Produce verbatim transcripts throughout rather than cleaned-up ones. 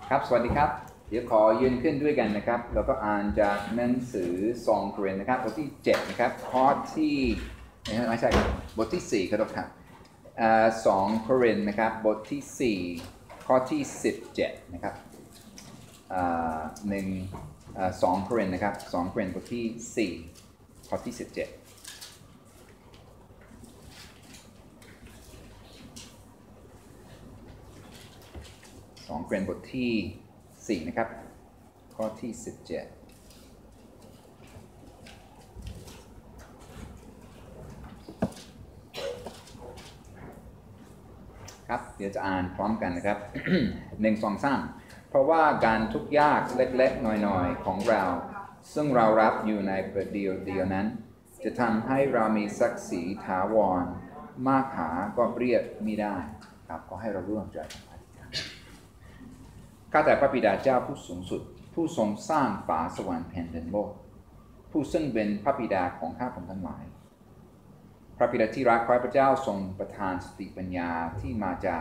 ครับสวัสดีครับเดี๋ยวขอยืนขึ้นด้วยกันนะครับแล้วก็อ่านจากหนังสือสองโครินธ์นะครับบทที่เจ็ดนะครับข้อที่ไม่ใช่บทที่สี่ครับสองโครินธ์นะครับบทที่สี่ข้อที่สิบเจ็ดนะครับหนึ่งสองโครินธ์นะครับสองโครินธ์บทที่สี่ข้อที่สิบเจ็ดสองโครินธ์บทที่สี่นะครับข้อที่สิบเจ็ดครับเดี๋ยวจะอ่านพร้อมกันนะครับ หนึ่ง สอง สามเพราะว่าการทุกข์ยากเล็กๆน้อยๆของเราซึ่งเรารับอยู่ในประเดี๋ยวเดียวนั้นจะทำให้เรามีศักดิ์ศรีถาวรมากหาก็เรียกมิได้ครับขอให้เราร่วมใจข้าแต่พระบิดาเจ้าผู้สูงสุดผู้ทรงสร้างฟ้าสวรรค์แผ่นดินโลกผู้ซึ่งเป็นพระบิดาของข้าพงทั้งหลายพระบิดาที่รักขอให้พระเจ้าทรงประทานสติปัญญาที่มาจาก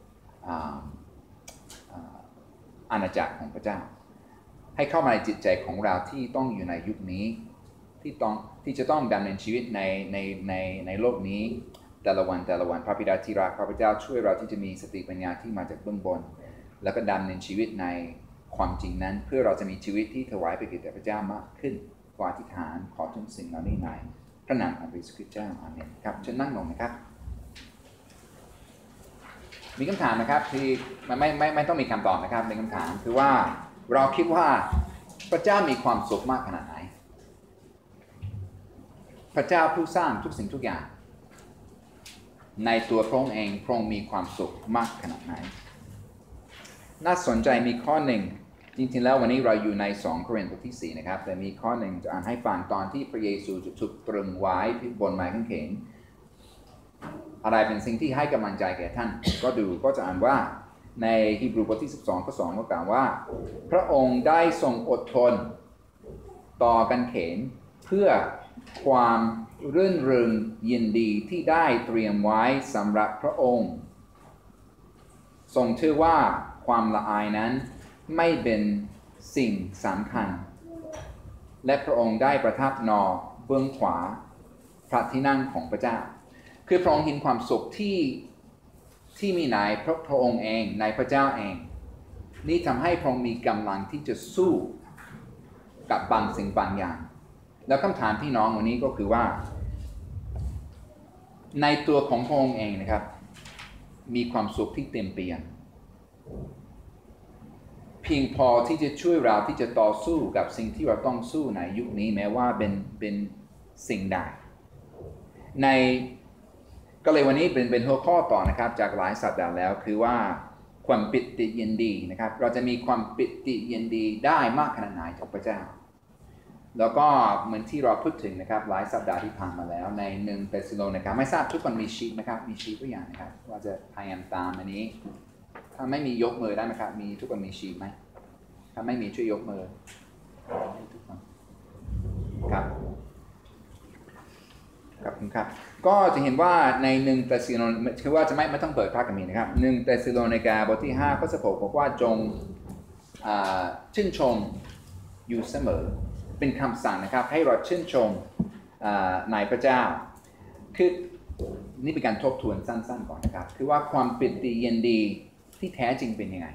อาณาจักรของพระเจ้าให้เข้ามาในจิตใจของเราที่ต้องอยู่ในยุคนี้ที่ต้องที่จะต้องดำเนินชีวิตในในในในโลกนี้แต่ละวันแต่ละวันพระบิดาที่รักขอพระเจ้าช่วยเราที่จะมีสติปัญญาที่มาจากเบื้องบนแล้วก็ดำเนินชีวิตในความจริงนั้นเพื่อเราจะมีชีวิตที่ถวายไปแก่พระเจ้ามากขึ้นขออธิษฐานขอทุกสิ่งเหล่านี้ในพระนามของพระเยซูคริสต์เจ้าอาเมนครับเชิญนั่งลงนะครับมีคำถามนะครับที่ไม่ไม่ไม่ไม่ต้องมีคำตอบนะครับเป็นคำถามคือว่าเราคิดว่าพระเจ้ามีความสุขมากขนาดไหนพระเจ้าผู้สร้างทุกสิ่งทุกอย่างในตัวพระองค์เองพระองค์มีความสุขมากขนาดไหนน่าสนใจมีข้อหนึ่งจริงๆแล้ววันนี้เราอยู่ในสองโครินธ์บทที่สี่นะครับแต่มีข้อหนึ่งจะอ่านให้ฟังตอนที่พระเยซูจะถูกตรึงไว้บนไม้กางเขนอะไรเป็นสิ่งที่ให้กำลังใจแก่ท่านก็ดูก็จะอ่านว่าในฮีบรูบทที่สิบสองข้อสองก็กล่าวว่าพระองค์ได้ทรงอดทนต่อกางเขนเพื่อความรื่นเริงยินดีที่ได้เตรียมไว้สำหรับพระองค์ทรงชื่อว่าความละอายนั้นไม่เป็นสิ่งสำคัญและพระองค์ได้ประทับนอเบื้องขวาพระที่นั่งของพระเจ้าคือพระองค์เห็นความสุขที่ที่มีในพระพระองค์เองในพระเจ้าเองนี่ทำให้พระองค์มีกำลังที่จะสู้กับบางสิ่งบางอย่างแล้วคำถามพี่น้องวันนี้ก็คือว่าในตัวของพระองค์เองนะครับมีความสุขที่เต็มเปี่ยมเพียงพอที่จะช่วยเราที่จะต่อสู้กับสิ่งที่เราต้องสู้ในยุคนี้แม้ว่าเป็นเป็นสิ่งใดในก็เลยวันนี้เป็นเป็นหัวข้อต่อนะครับจากหลายสัปดาห์แล้วคือว่าความปิติยินดีนะครับเราจะมีความปิติยินดีได้มากขนาดไหนจากพระเจ้าแล้วก็เหมือนที่เราพูดถึงนะครับหลายสัปดาห์ที่ผ่านมาแล้วในหนึ่งเธสซาโลนิกาไม่ทราบทุกคนมีชีทนะครับมีชีทตัวอย่างนะครับว่าจะพยายามตามอันนี้ถ้าไม่มียกมือได้ไหมครับมีทุกคนมีชีทไหมถ้าไม่มีช่วยยกมือทุกคนครับครับครับก็จะเห็นว่าในหนึ่งเธสซาโลนิกาคือว่าจะไม่ไม่ต้องเปิดพระคัมภีร์นะครับหนึ่งเธสซาโลนิกาบทที่ห้าข้อสิบหกบอกว่าจงชื่นชมอยู่เสมอเป็นคำสั่งนะครับให้เราชื่นชมในพระเจ้าคือนี่เป็นการทบทวนสั้นๆก่อนนะครับคือว่าความปิติยินดีที่แท้จริงเป็นยังไง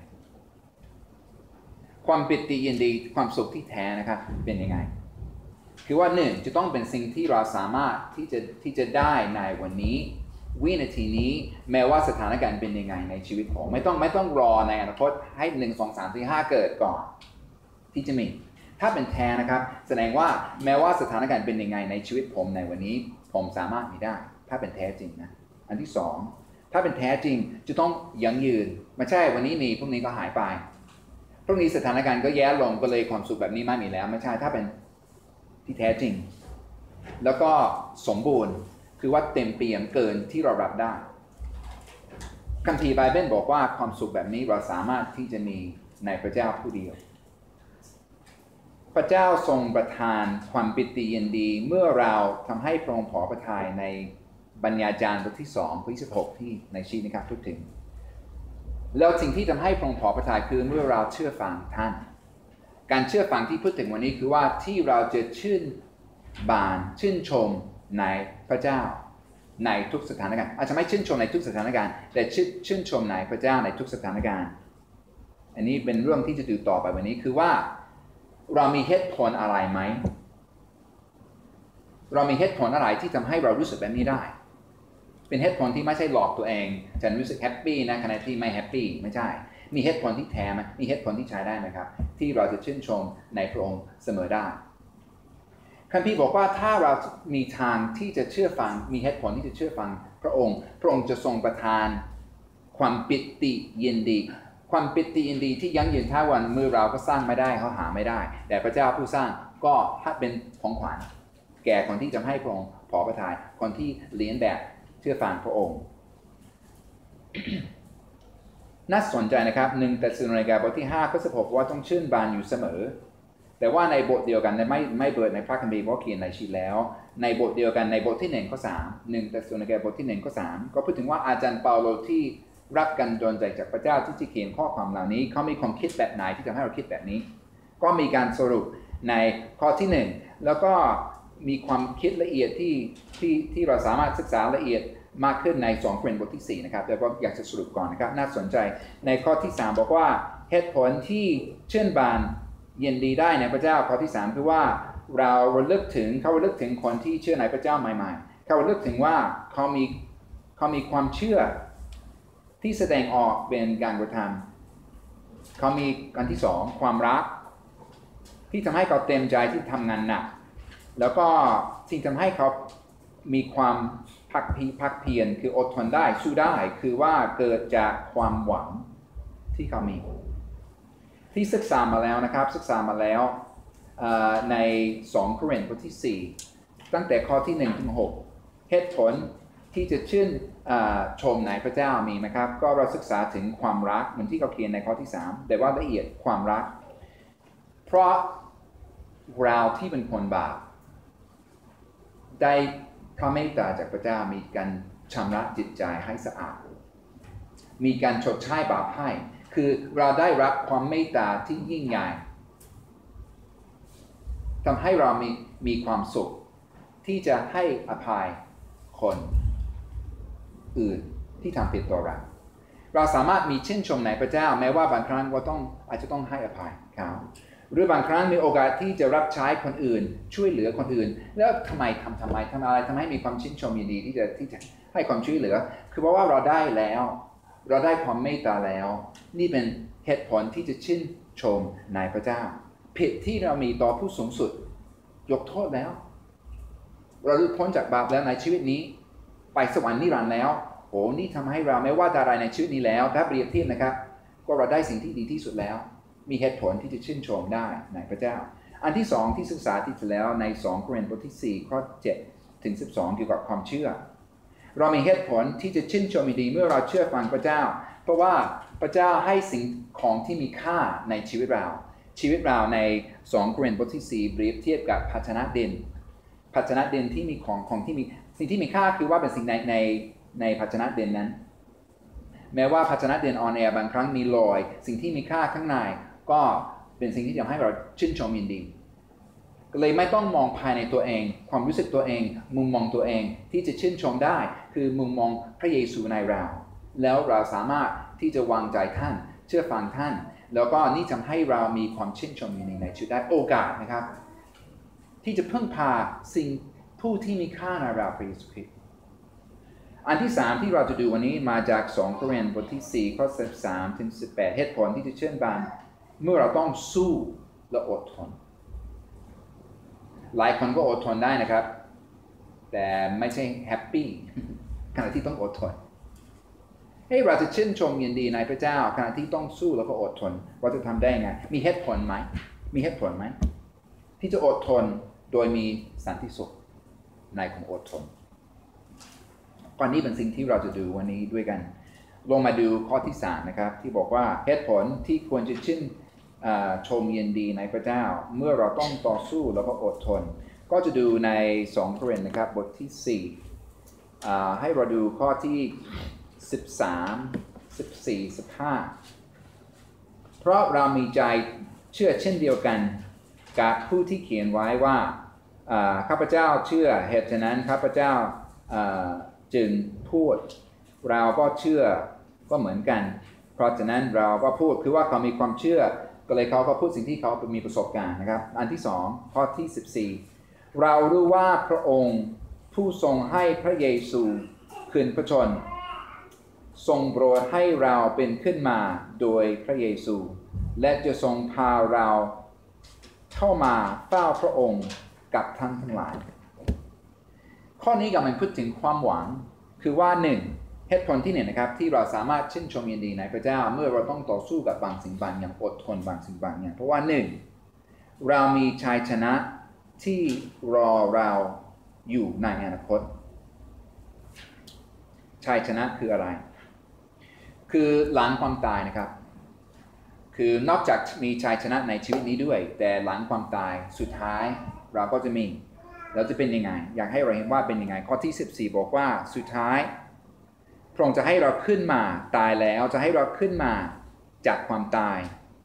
ความปิติยินดีความสุขที่แท้นะครับเป็นยังไงคือว่าหนึ่งจะต้องเป็นสิ่งที่เราสามารถที่จะที่จะได้ในวันนี้วินาทีนี้แม้ว่าสถานการณ์เป็นยังไงในชีวิตผมไม่ต้องไม่ต้องรอในอนาคตให้หนึ่ง สอง สาม สี่ ห้าเกิดก่อนที่จะมีถ้าเป็นแท้นะครับแสดงว่าแม้ว่าสถานการณ์เป็นยังไงในชีวิตผมในวันนี้ผมสามารถมีได้ถ้าเป็นแท้จริงนะอันที่สองถ้าเป็นแท้จริงจะต้องยั่งยืนไม่ใช่วันนี้มีพรุ่งนี้ก็หายไปพรุ่งนี้สถานการณ์ก็แย่ลงก็เลยความสุขแบบนี้ไม่มีแล้วไม่ใช่ถ้าเป็นที่แท้จริงแล้วก็สมบูรณ์คือว่าเต็มเปี่ยมเกินที่เรารับได้คัมภีร์ไบเบิลบอกว่าความสุขแบบนี้เราสามารถที่จะมีในพระเจ้าผู้เดียวพระเจ้าทรงประทานความปิติยินดีเมื่อเราทำให้พระองค์พอพระทัยในบัญญัติจารย์บทที่สองข้อที่สิบหกที่ในชีนะครับพูดถึงแล้วสิ่งที่ทำให้พระองค์พอพระทัยคือเมื่อเราเชื่อฟังท่านการเชื่อฟังที่พูดถึงวันนี้คือว่าที่เราจะชื่นบานชื่นชมในพระเจ้าในทุกสถานการณ์อาจจะไม่ชื่นชมในทุกสถานการณ์แต่ชื่นชมในพระเจ้าในทุกสถานการณ์อันนี้เป็นเรื่องที่จะดูต่อไปวันนี้คือว่าเรามีเหตุผลอะไรไหมเรามีเหตุผลอะไรที่ทำให้เรารู้สึกแบบนี้ได้เป็นเหตุผลที่ไม่ใช่หลอกตัวเองฉันรู้สึกแฮปปี้นะขณะที่ไม่แฮปปี้ไม่ใช่มีเหตุผลที่แท้ไหมมีเหตุผลที่ใช้ได้ไหมครับที่เราจะชื่นชมในพระองค์เสมอได้คัมภีร์บอกว่าถ้าเรามีทางที่จะเชื่อฟังมีเหตุผลที่จะเชื่อฟังพระองค์พระองค์จะทรงประทานความปิติยินดีความปิติยินดีที่ยั่งยืนถ้าวันมือเราก็สร้างไม่ได้เขาหาไม่ได้แต่พระเจ้าผู้สร้างก็ให้เป็นของขวัญแก่คนที่จะให้พระองค์พอประทานคนที่เลี้ยงแบบเชื่อฟังพระองค์ น่าสนใจนะครับหนึ่งเธสสาโลนิกาบทที่ห้าข้อสิบหกว่าต้องชื่นบานอยู่เสมอแต่ว่าในบทเดียวกันไม่ไม่เบิดในพระคัมภีร์เพราะเขียนในชีทแล้วในบทเดียวกันในบทที่หนึ่งข้อสามหนึ่งเธสสาโลนิกาบทที่หนึ่งข้อสามก็พูดถึงว่าอาจารย์เปาโลที่รับกันโดนใจจากพระเจ้าที่จะเขียนข้อความเหล่านี้เขามีความคิดแบบไหนที่ทำให้เราคิดแบบนี้ก็มีการสรุปในข้อที่หนึ่งแล้วก็มีความคิดละเอียดที่ที่ที่เราสามารถศึกษาละเอียดมากขึ้นในสองโครินธ์บทที่สี่นะครับแต่ก็อยากจะสรุปก่อนนะครับน่าสนใจในข้อที่สามบอกว่าเหตุผลที่ชื่นบานยินดีได้ในพระเจ้าข้อที่สามคือว่าเราระลึกถึงเขาระลึกถึงคนที่เชื่อในพระเจ้าใหม่ๆเขาระลึกถึงว่าเขามีเขามีความเชื่อที่แสดงออกเป็นการกระทำเขามีอันที่สองความรักที่ทำให้เขาเต็มใจที่ทำงานหนักแล้วก็สิ่งทำให้เขามีความพักพีพักเพียรคืออดทนได้สู้ได้คือว่าเกิดจากความหวังที่เขามีที่ศึกษามาแล้วนะครับศึกษามาแล้วในสองโครินธ์บทที่สี่ตั้งแต่ข้อที่หนึ่งถึงหกเหตุผลที่จะชื่นชมในพระเจ้ามีไหมครับก็เราศึกษาถึงความรักเหมือนที่เขาเขียนในข้อที่สามแต่ว่าละเอียดความรักเพราะเราที่เป็นคนบาปได้พระเมตตาจากพระเจ้ามีการชำระจิตใจให้สะอาดมีการชดใช้บาปให้คือเราได้รับความเมตตาที่ยิ่งใหญ่ทำให้เรามีมีความสุขที่จะให้อภัยคนอื่นที่ทำผิดต่อเราเราสามารถมีชื่นชมในพระเจ้าแม้ว่าบางครั้งเราต้องอาจจะต้องให้อภัยเขาหรือบางครั้งมีโอกาสที่จะรับใช้คนอื่นช่วยเหลือคนอื่นแล้วทำไมทำทำไมทำอะไรทำให้มีความชื่นชมยินดีที่จะที่จะให้ความช่วยเหลือคือเพราะว่าเราได้แล้วเราได้ความเมตตาแล้วนี่เป็นเหตุผลที่จะชื่นชมในพระเจ้าผิดที่เรามีต่อผู้สูงสุดยกโทษแล้วเราหลุดพ้นจากบาปแล้วในชีวิตนี้ไปสวรรค์นิรันดร์แล้วโอ้นี่ทำให้เราไม่ว่าอะไรในชีวิตนี้แล้วถ้าเปรียบเทียบนะครับก็เราได้สิ่งที่ดีที่สุดแล้วมีเหตุผลที่จะชื่นชมได้ในพระเจ้าอันที่สองที่ศึกษาที่แล้วในสองโครินธ์บทที่สี่ข้อเจ็ดถึงสิบสองเกี่ยวกับความเชื่อเรามีเหตุผลที่จะชื่นชมดีเมื่อเราเชื่อฟังพระเจ้าเพราะว่าพระเจ้าให้สิ่งของที่มีค่าในชีวิตเราชีวิตเราในสองโครินธ์บทที่สี่เปรียบเทียบกับภาชนะดินภาชนะดินที่มีของของที่มีสิ่งที่มีค่าคือว่าเป็นสิ่งในในในภาชนะดินนั้นแม้ว่าภาชนะดินออนแอร์บางครั้งมีรอยสิ่งที่มีค่าข้างในก็เป็นสิ่งที่ทำให้เราชื่นชมยินดีก็เลยไม่ต้องมองภายในตัวเองความรู้สึกตัวเองมุมมองตัวเองที่จะชื่นชมได้คือมุมมองพระเยซูในเราแล้วเราสามารถที่จะวางใจท่านเชื่อฟังท่านแล้วก็นี่ทำให้เรามีความชื่นชมยินดีในชีวิตได้โอกาสนะครับที่จะพึ่งพาสิ่งผู้ที่มีค่าในเราพระเยซูคริสต์อันที่สามที่เราจะดูวันนี้มาจากสองโครินธ์บทที่สี่ข้อสิบสามถึงสิบแปดเหตุผลที่จะชื่นบานเมื่อเราต้องสู้และอดทนหลายคนก็อดทนได้นะครับแต่ไม่ใช่แฮปปี้ขณะที่ต้องอดทนเฮ้ยเราจะชื่นชมยินดีในพระเจ้าขณะที่ต้องสู้แล้วก็อดทนเราจะทำได้ไงมีเหตุผลไหมมีเหตุผลไหมที่จะอดทนโดยมีสันติสุขในความอดทนก่อนนี้เป็นสิ่งที่เราจะดูวันนี้ด้วยกันลงมาดูข้อที่สามนะครับที่บอกว่าเหตุผลที่ควรจะชื่นชมยินดีในพระเจ้าเมื่อเราต้องต่อสู้แล้วก็อดทนก็จะดูในสองโครินธ์นะครับบทที่สี่ให้เราดูข้อที่สิบสามสิบสี่ สิบห้าเพราะเรามีใจเชื่อเช่นเดียวกันกับผู้ที่เขียนไว้ว่าข้าพเจ้าเชื่อเหตุฉะนั้นข้าพเจ้าจึงพูดเราก็เชื่อก็เหมือนกันเพราะฉะนั้นเราก็พูดคือว่าเขามีความเชื่อก็เลยเขาก็พูดสิ่งที่เขามีประสบการณ์นะครับอันที่สองข้อที่สิบสี่เรารู้ว่าพระองค์ผู้ทรงให้พระเยซูคืนพระชนทรงโปรดให้เราเป็นขึ้นมาโดยพระเยซูและจะทรงพาเราเข้ามาเฝ้าพระองค์กับท่านทั้งหลายข้อนี้กำลังพูดถึงความหวังคือว่าหนึ่งเหตุผลที่หนึ่งนะครับที่เราสามารถชื่นชมยินดีในพระเจ้าเมื่อเราต้องต่อสู้กับบางสิ่งบางอย่างอดทนบางสิ่งบางอย่างเพราะว่าหนึ่งเรามีชัยชนะที่รอเราอยู่ในอนาคตชัยชนะคืออะไรคือหลังความตายนะครับคือนอกจากมีชัยชนะในชีวิตนี้ด้วยแต่หลังความตายสุดท้ายเราก็จะมีเราจะเป็นยังไงอยากให้เราเห็นว่าเป็นยังไงข้อที่สิบสี่บอกว่าสุดท้ายพระองค์จะให้เราขึ้นมาตายแล้วจะให้เราขึ้นมาจากความตาย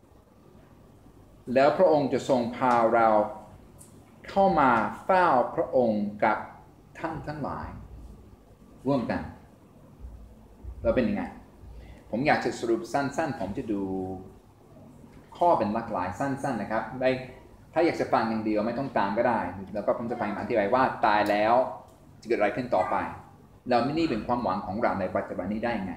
แล้วพระองค์จะทรงพาเราเข้ามาเฝ้าพระองค์กับท่านทั้งหลายร่วมกันเราเป็นยังไงผมอยากจะสรุปสั้นๆผมจะดูข้อเป็นหลากหลายสั้นๆนะครับได้ถ้าอยากจะฟังอย่างเดียวไม่ต้องตามก็ได้แล้วก็ผมจะไปอธิบายว่าตายแล้วจะเกิดอะไรขึ้นต่อไปเราไม่นี่เป็นความหวังของเราในปัจจุบันนี้ได้ไง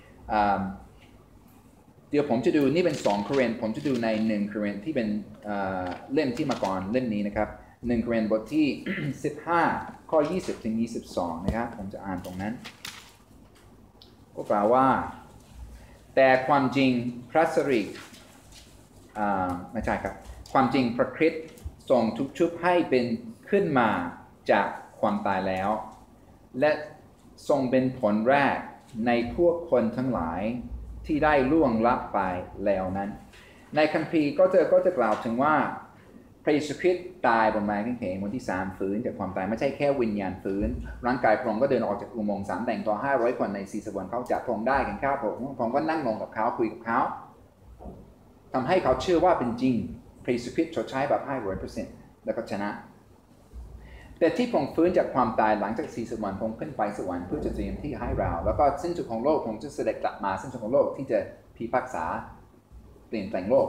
เดี๋ยวผมจะดูนี่เป็นสองโครินธ์ผมจะดูในหนึ่งโครินธ์ที่เป็นเล่มที่มาก่อนเล่มนี้นะครับหนึ่งโครินธ์บทที่ สิบห้า ข้อ ยี่สิบถึงยี่สิบสองนะครับผมจะอ่านตรงนั้นก็กล่าวว่าแต่ความจริงพระสิริไม่ใช่ครับความจริงพระคริสต์ทรงทุกชุบให้เป็นขึ้นมาจากความตายแล้วและทรงเป็นผลแรกในพวกคนทั้งหลายที่ได้ล่วงลับไปแล้วนั้นในคัมภีร์ก็จะก็จะกล่าวถึงว่าพระเยซูคริสต์ตายบนไม้กางเขนวันที่สามฟื้นจากความตายไม่ใช่แค่วิญญาณฟื้นร่างกายพระองค์ก็เดินออกจากอุโมงค์สามแต่งต่อห้าร้อยคนในสี่สวรรค์เขาจับพระองค์ได้กันข้าวพระองค์พระองค์ก็นั่งลงกับเขาคุยกับเขาทำให้เขาเชื่อว่าเป็นจริงพระเยซูคริสต์ชดใช้แบบห้าร้อยเปอร์เซ็นต์แล้วก็ชนะแต่ที่พระองค์ฟื้นจากความตายหลังจากสี่สวรรค์พระองค์ขึ้นไปสวรรค์เพื่อจะเตรียมที่ให้เราแล้วก็สิ้นสุดของโลกพระองค์จะเสด็จกลับมาสิ้นสุดของโลกที่จะพิพากษาเปลี่ยนแปลงโลก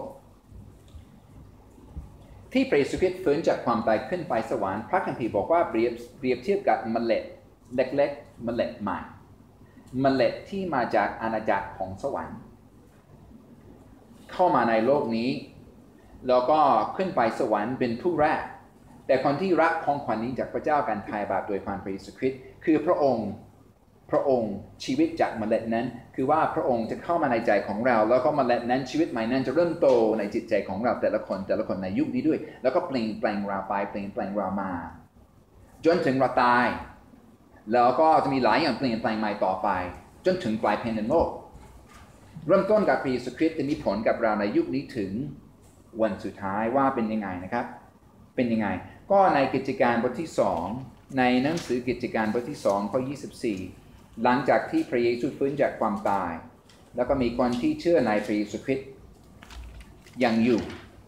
ที่พระเยซูคริสต์ฟื้นจากความตายขึ้นไปสวรรค์พระคัมภีร์บอกว่าเปรียบเปรียบเทียบกับเมล็ดเล็กๆเมล็ดใหม่เมล็ดที่มาจากอาณาจักรของสวรรค์เข้ามาในโลกนี้แล้วก็ขึ้นไปสวรรค์เป็นผู้แรกแต่คนที่รับของขวัญนี้จากพระเจ้าการไถ่บาปโดยผ่านพระเยซูคริสต์คือพระองค์พระองค์ชีวิตจากเมล็ดนั้นคือว่าพระองค์จะเข้ามาในใจของเราแล้วก็เมล็ดนั้นชีวิตใหม่นั้นจะเริ่มโตในจิตใจของเราแต่ละคนแต่ละคนในยุคนี้ด้วยแล้วก็เปลี่ยนแปลงเราไปเปลี่ยนแปลงเรามาจนถึงเราตายแล้วก็จะมีหลายอย่างเปลี่ยนแปลงใหม่ต่อไปจนถึงปลายแผ่นดินโลกเริ่มต้นกับพระเยซูคริสต์จะมีผลกับเราในยุคนี้ถึงวันสุดท้ายว่าเป็นยังไงนะครับเป็นยังไงก็ในกิจการบทที่สองในหนังสือกิจการบทที่สองข้อยี่สิบสี่หลังจากที่พระเยซูฟื้นจากความตายแล้วก็มีคนที่เชื่อในพระเยซูคริสต์ยังอยู่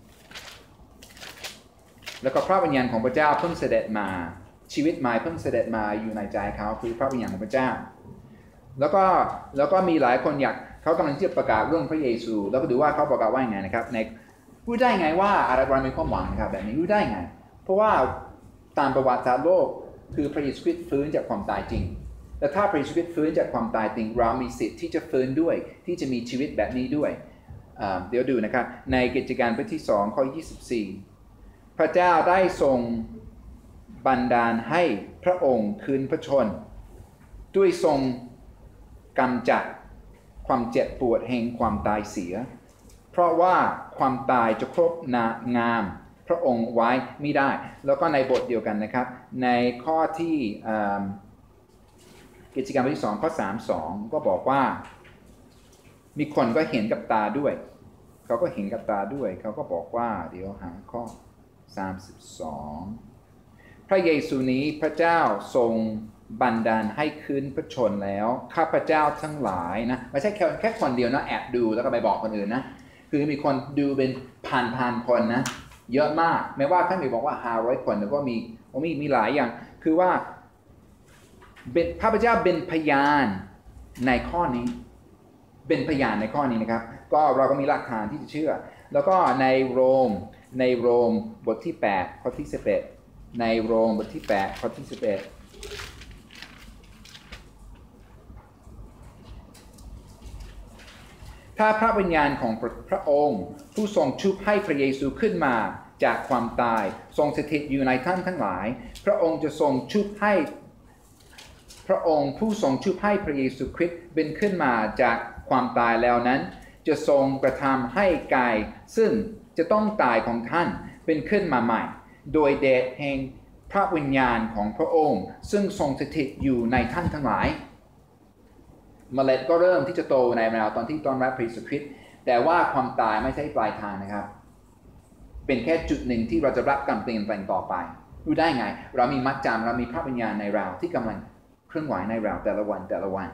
แล้วก็พระวิญญาณของพระเจ้าเพิ่งเสด็จมาชีวิตใหม่เพิ่งเสด็จมาอยู่ในใจเขาคือพระวิญญาณของพระเจ้าแล้วก็แล้วก็มีหลายคนอยากเขากำลังที่จะประกาศเรื่องพระเยซูแล้วก็ดูว่าเขาประกาศว่าไงนะครับในรู้ได้ไงว่าอะไรเรามีความหวังนะครับแบบนี้รู้ได้ไงเพราะว่าตามประวัติศาสตร์โลกคือพระเยซูคริสต์ฟื้นจากความตายจริงแต่ถ้าพระเยซูคริสต์ฟื้นจากความตายจริงเรามีสิทธิ์ที่จะฟื้นด้วยที่จะมีชีวิตแบบนี้ด้วยเดี๋ยวดูนะครับในกิจการบทที่สองข้อยี่สิบสี่พระเจ้าได้ทรงบันดาลให้พระองค์คืนพระชนด้วยทรงกำจัดความเจ็บปวดแห่งความตายเสียเพราะว่าความตายจะครบนางามพระองค์ไว้ไม่ได้แล้วก็ในบทเดียวกันนะครับในข้อที่กิจการบทที่สองข้อสามสิบสองก็บอกว่ามีคนก็เห็นกับตาด้วยเขาก็เห็นกับตาด้วยเขาก็บอกว่าเดี๋ยวหาข้อสามสิบสองพระเยซูนี้พระเจ้าทรงบันดาลให้คืนพระชนแล้วข้าพเจ้าทั้งหลายนะไม่ใช่แค่แค่คนเดียวนะแอบดูแล้วก็ไปบอกคนอื่นนะคือมีคนดูเป็นพันพันคนนะเยอะมากแม้ว่าท่านมีบอกว่าห้าร้อยคนแล้วก็มีมีมีหลายอย่างคือว่าเป็นข้าพเจ้าเป็นพยานในข้อนี้เป็นพยานในข้อนี้นะครับก็เราก็มีหลักฐานที่จะเชื่อแล้วก็ในโรมในโรมบทที่แปดข้อที่สิบเอ็ดในโรมบทที่แปดข้อที่สิบเอ็ดถ้าพระวิญญาณของพระองค์ผู้ทรงชุบให้พระเยซูขึ้นมาจากความตายทรงสถิตอยู่ในท่านทั้งหลายพระองค์จะทรงชุบให้พระองค์ผู้ทรงชุบให้พระเยซูคริสต์เป็นขึ้นมาจากความตายแล้วนั้นจะทรงกระทำให้กายซึ่งจะต้องตายของท่านเป็นขึ้นมาใหม่โดยเดชแห่งพระวิญญาณของพระองค์ซึ่งทรงสถิตอยู่ในท่านทั้งหลายเมล็ดก็เริ่มที่จะโตในเราตอนที่ต้อนรับพระเยซูคริสต์แต่ว่าความตายไม่ใช่ปลายทางนะครับเป็นแค่จุดหนึ่งที่เราจะรับการเปลี่ยนแปลงต่อไปรู้ได้ไงเรามีมัดจำเรามีพระวิญญาณในเราที่กำลังเคลื่อนไหวในเราแต่ละวันแต่ละวัน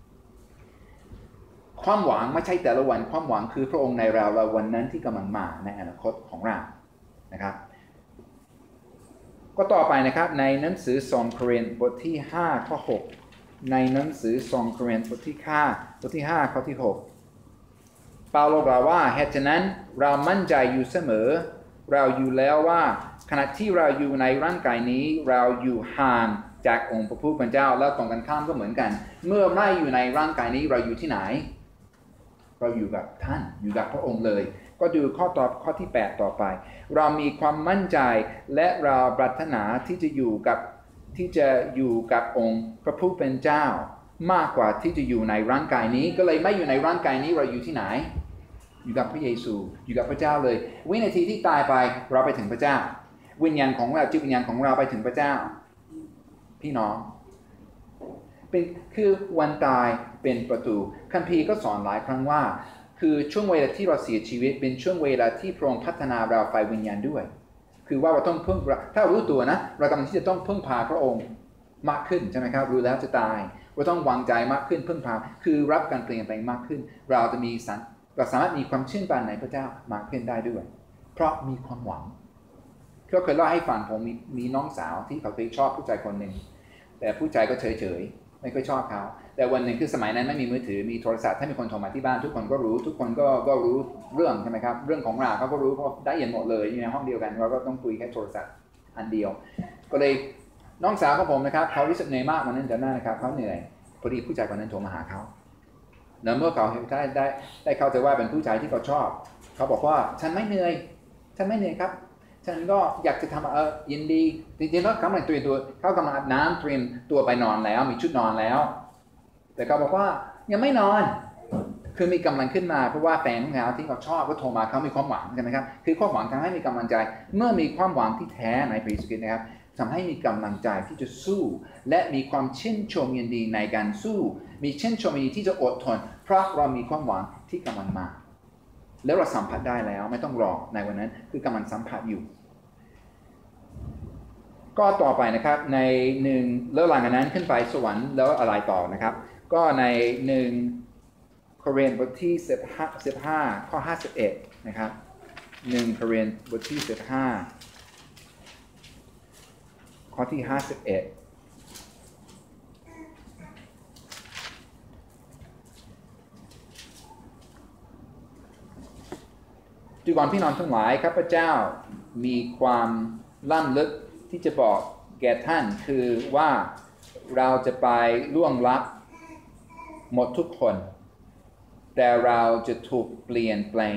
ความหวังไม่ใช่แต่ละวันความหวังคือพระองค์ในเราเราวันนั้นที่กำลังมาในอนาคตของเรานะครับก็ต่อไปนะครับในหนังสือสองโครินธ์บทที่ห้าข้อหกในหนังสือสองโครินธ์บทที่ห้าบทที่ห้าข้อที่หกเปาโลกล่าวว่าเหตุฉะนั้นเรามั่นใจอยู่เสมอเราอยู่แล้วว่าขณะที่เราอยู่ในร่างกายนี้เราอยู่ห่างจากองค์พระผู้เป็นเจ้าแล้วตรงกันข้ามก็เหมือนกันเมื่อไม่อยู่ในร่างกายนี้เราอยู่ที่ไหนเราอยู่กับท่านอยู่กับพระองค์เลยก็ดูข้อตอบข้อที่แปดต่อไปเรามีความมั่นใจและเราปรารถนาที่จะอยู่กับที่จะอยู่กับองค์พระผู้เป็นเจ้ามากกว่าที่จะอยู่ในร่างกายนี้ก็เลยไม่อยู่ในร่างกายนี้เราอยู่ที่ไหนอยู่กับพระเยซูอยู่กับพระเจ้าเลยวินาทีที่ตายไปเราไปถึงพระเจ้าวิญญาณของเราจิตวิญญาณของเราไปถึงพระเจ้าพี่น้องเป็นคือวันตายเป็นประตูคัมภีร์ก็สอนหลายครั้งว่าคือช่วงเวลาที่เราเสียชีวิตเป็นช่วงเวลาที่พระองค์พัฒนาเราฝ่ายวิญญาณด้วยคือว่าเราต้องพึ่งถ้ารู้ตัวนะเรากำลังที่จะต้องพึ่งพาพระองค์มากขึ้นใช่ไหมครับรู้แล้วจะตายเราต้องวางใจมากขึ้นพึ่งพาคือรับการเปลี่ยนแปลงมากขึ้นเราจะมีสันเราสามารถมีความเชื่อมั่นในพระเจ้ามากขึ้นได้ด้วยเพราะมีความหวังก็เคยเล่าให้ฟังผมมีมีน้องสาวที่เขาเคยชอบผู้ชายคนหนึ่งแต่ผู้ชายก็เฉยเฉยไม่ค่อยชอบเขาแต่วันหนึ่งคือสมัยนั้นไม่มีมือถือมีโทรศัพท์ถ้ามีคนโทรมาที่บ้านทุกคนก็รู้ทุกคนก็ก็รู้เรื่องใช่ไหมครับเรื่องของเราเขาก็รู้เพราะได้ยินหมดเลยอยู่ในห้องเดียวกันเราก็ต้องคุยแค่โทรศัพท์อันเดียวก็เลยน้องสาวของผมนะครับเขารู้สึกเหนื่อยมากวันนั้นจำได้นะครับเขาเหนื่อยพอดีผู้ชายคนนั้นโทรมาหาเขาแล้วเมื่อเขาได้ได้ได้เข้าใจว่าเป็นผู้ชายที่เขาชอบเขาบอกว่าฉันไม่เหนื่อยฉันไม่เหนื่อยครับฉันก็อยากจะทำเออยินดีจริงๆแล้วเขากำลังเตรียมตัวเขากำลังอาบน้ำเตรียมตัวไปนอนแล้วมีชุดนอนแล้วแต่เขาบอกว่ายังไม่นอนคือมีกำลังขึ้นมาเพราะว่าแฟนของเขาที่เขาชอบก็โทรมาเขามีความหวังใช่ไหมครับคือความหวังทำให้มีกำลังใจเมื่อมีความหวังที่แท้ในพระเยซูคริสต์นะครับทำให้มีกำลังใจที่จะสู้และมีความชื่นชมยินดีในการสู้มีชื่นชมยินดีที่จะอดทนเพราะเรามีความหวังที่กำลังมาแล้วเราสัมผัสได้แล้วไม่ต้องรอในวันนั้นคือกำลังสัมผัสอยู่ก็ต่อไปนะครับในหนึ่งแล้วหลังจากนั้นขึ้นไปสวรรค์แล้วอะไรต่อนะครับก็ในหนึ่งโครินธ์บทที่สิบห้า สิบห้าข้อห้าสิบเอ็ดนะครับหนึ่งโครินธ์บทที่สิบห้าข้อที่ห้าสิบเอ็ดดูก่อนพี่น้องทั้งหลายข้าพเจ้ามีความล้ำลึกที่จะบอกแก่ท่านคือว่าเราจะไปล่วงลับหมดทุกคนแต่เราจะถูกเปลี่ยนแปลง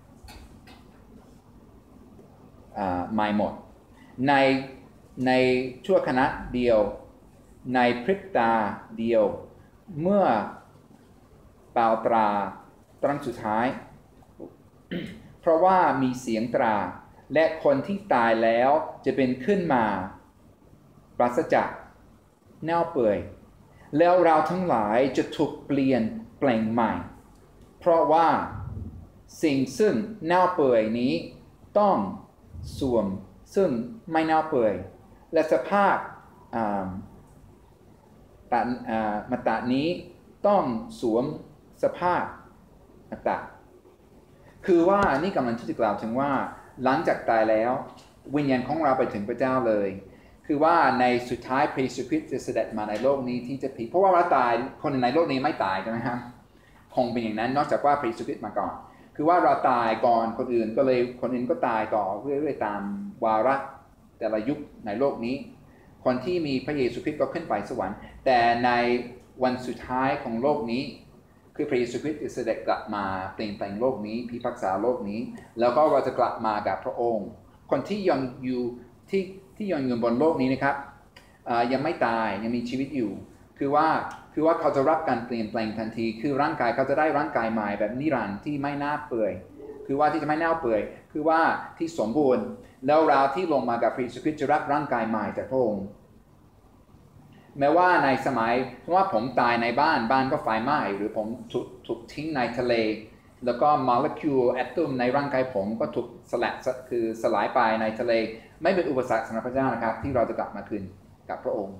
ใหม่หมดในในชั่วขณะเดียวในพริบตาเดียวเมื่อเป่าตราครั้งสุดท้าย เพราะว่ามีเสียงตราและคนที่ตายแล้วจะเป็นขึ้นมาปราศจากเน่าเปื่อยแล้วเราทั้งหลายจะถูกเปลี่ยนแปลงใหม่เพราะว่าสิ่งซึ่งเน่าเปื่อยนี้ต้องสวมซึ่งไม่เน่าเปื่อยและสภาพตามัตตานี้ต้องสวมสภาพมัตตาคือว่านี่กำลังที่จะกล่าวถึงว่าหลังจากตายแล้ววิญญาณของเราไปถึงพระเจ้าเลยคือว่าในสุดท้ายพระเยซูคริสต์จะเสด็จมาในโลกนี้ที่จะผิดเพราะว่าเราตายคนในโลกนี้ไม่ตายใช่ไหมครับคงเป็นอย่างนั้นนอกจากว่าพระเยซูคริสต์มาก่อนคือว่าเราตายก่อนคนอื่นก็เลยคนอื่นก็ตายต่อเรื่อยๆตามวาระแต่ละยุคในโลกนี้คนที่มีพระเยซูคริสต์ก็ขึ้นไปสวรรค์แต่ในวันสุดท้ายของโลกนี้คือพระเยซูคริสต์จะเสด็จกลับมาเปลี่ยนแปลงโลกนี้พิพากษาโลกนี้แล้วก็เราจะกลับมากับพระองค์คนที่ยังอยู่ที่ที่ยังอยู่บนโลกนี้นะครับยังไม่ตายยังมีชีวิตอยู่คือว่าคือว่าเขาจะรับการเปลี่ยนแปลงทันทีคือร่างกายเขาจะได้ร่างกายใหม่แบบนิรันดร์ที่ไม่น่าเปื่อยคือว่าที่จะไม่น่าเปื่อยคือว่าที่สมบูรณ์แล้วเราที่ลงมากับพระเยซูคริสต์จะรับร่างกายใหม่จากพระองค์แม้ว่าในสมัยว่าผมตายในบ้านบ้านก็ไฟไหม้หรือผมถูกถูกทิ้งในทะเลแล้วก็โมเลกุลแอตอมในร่างกายผมก็ถูกสลายคือสลายไปในทะเลไม่เป็นอุปสรรคสำหรับพระเจ้านะครับที่เราจะกลับมาคืนกับพระองค์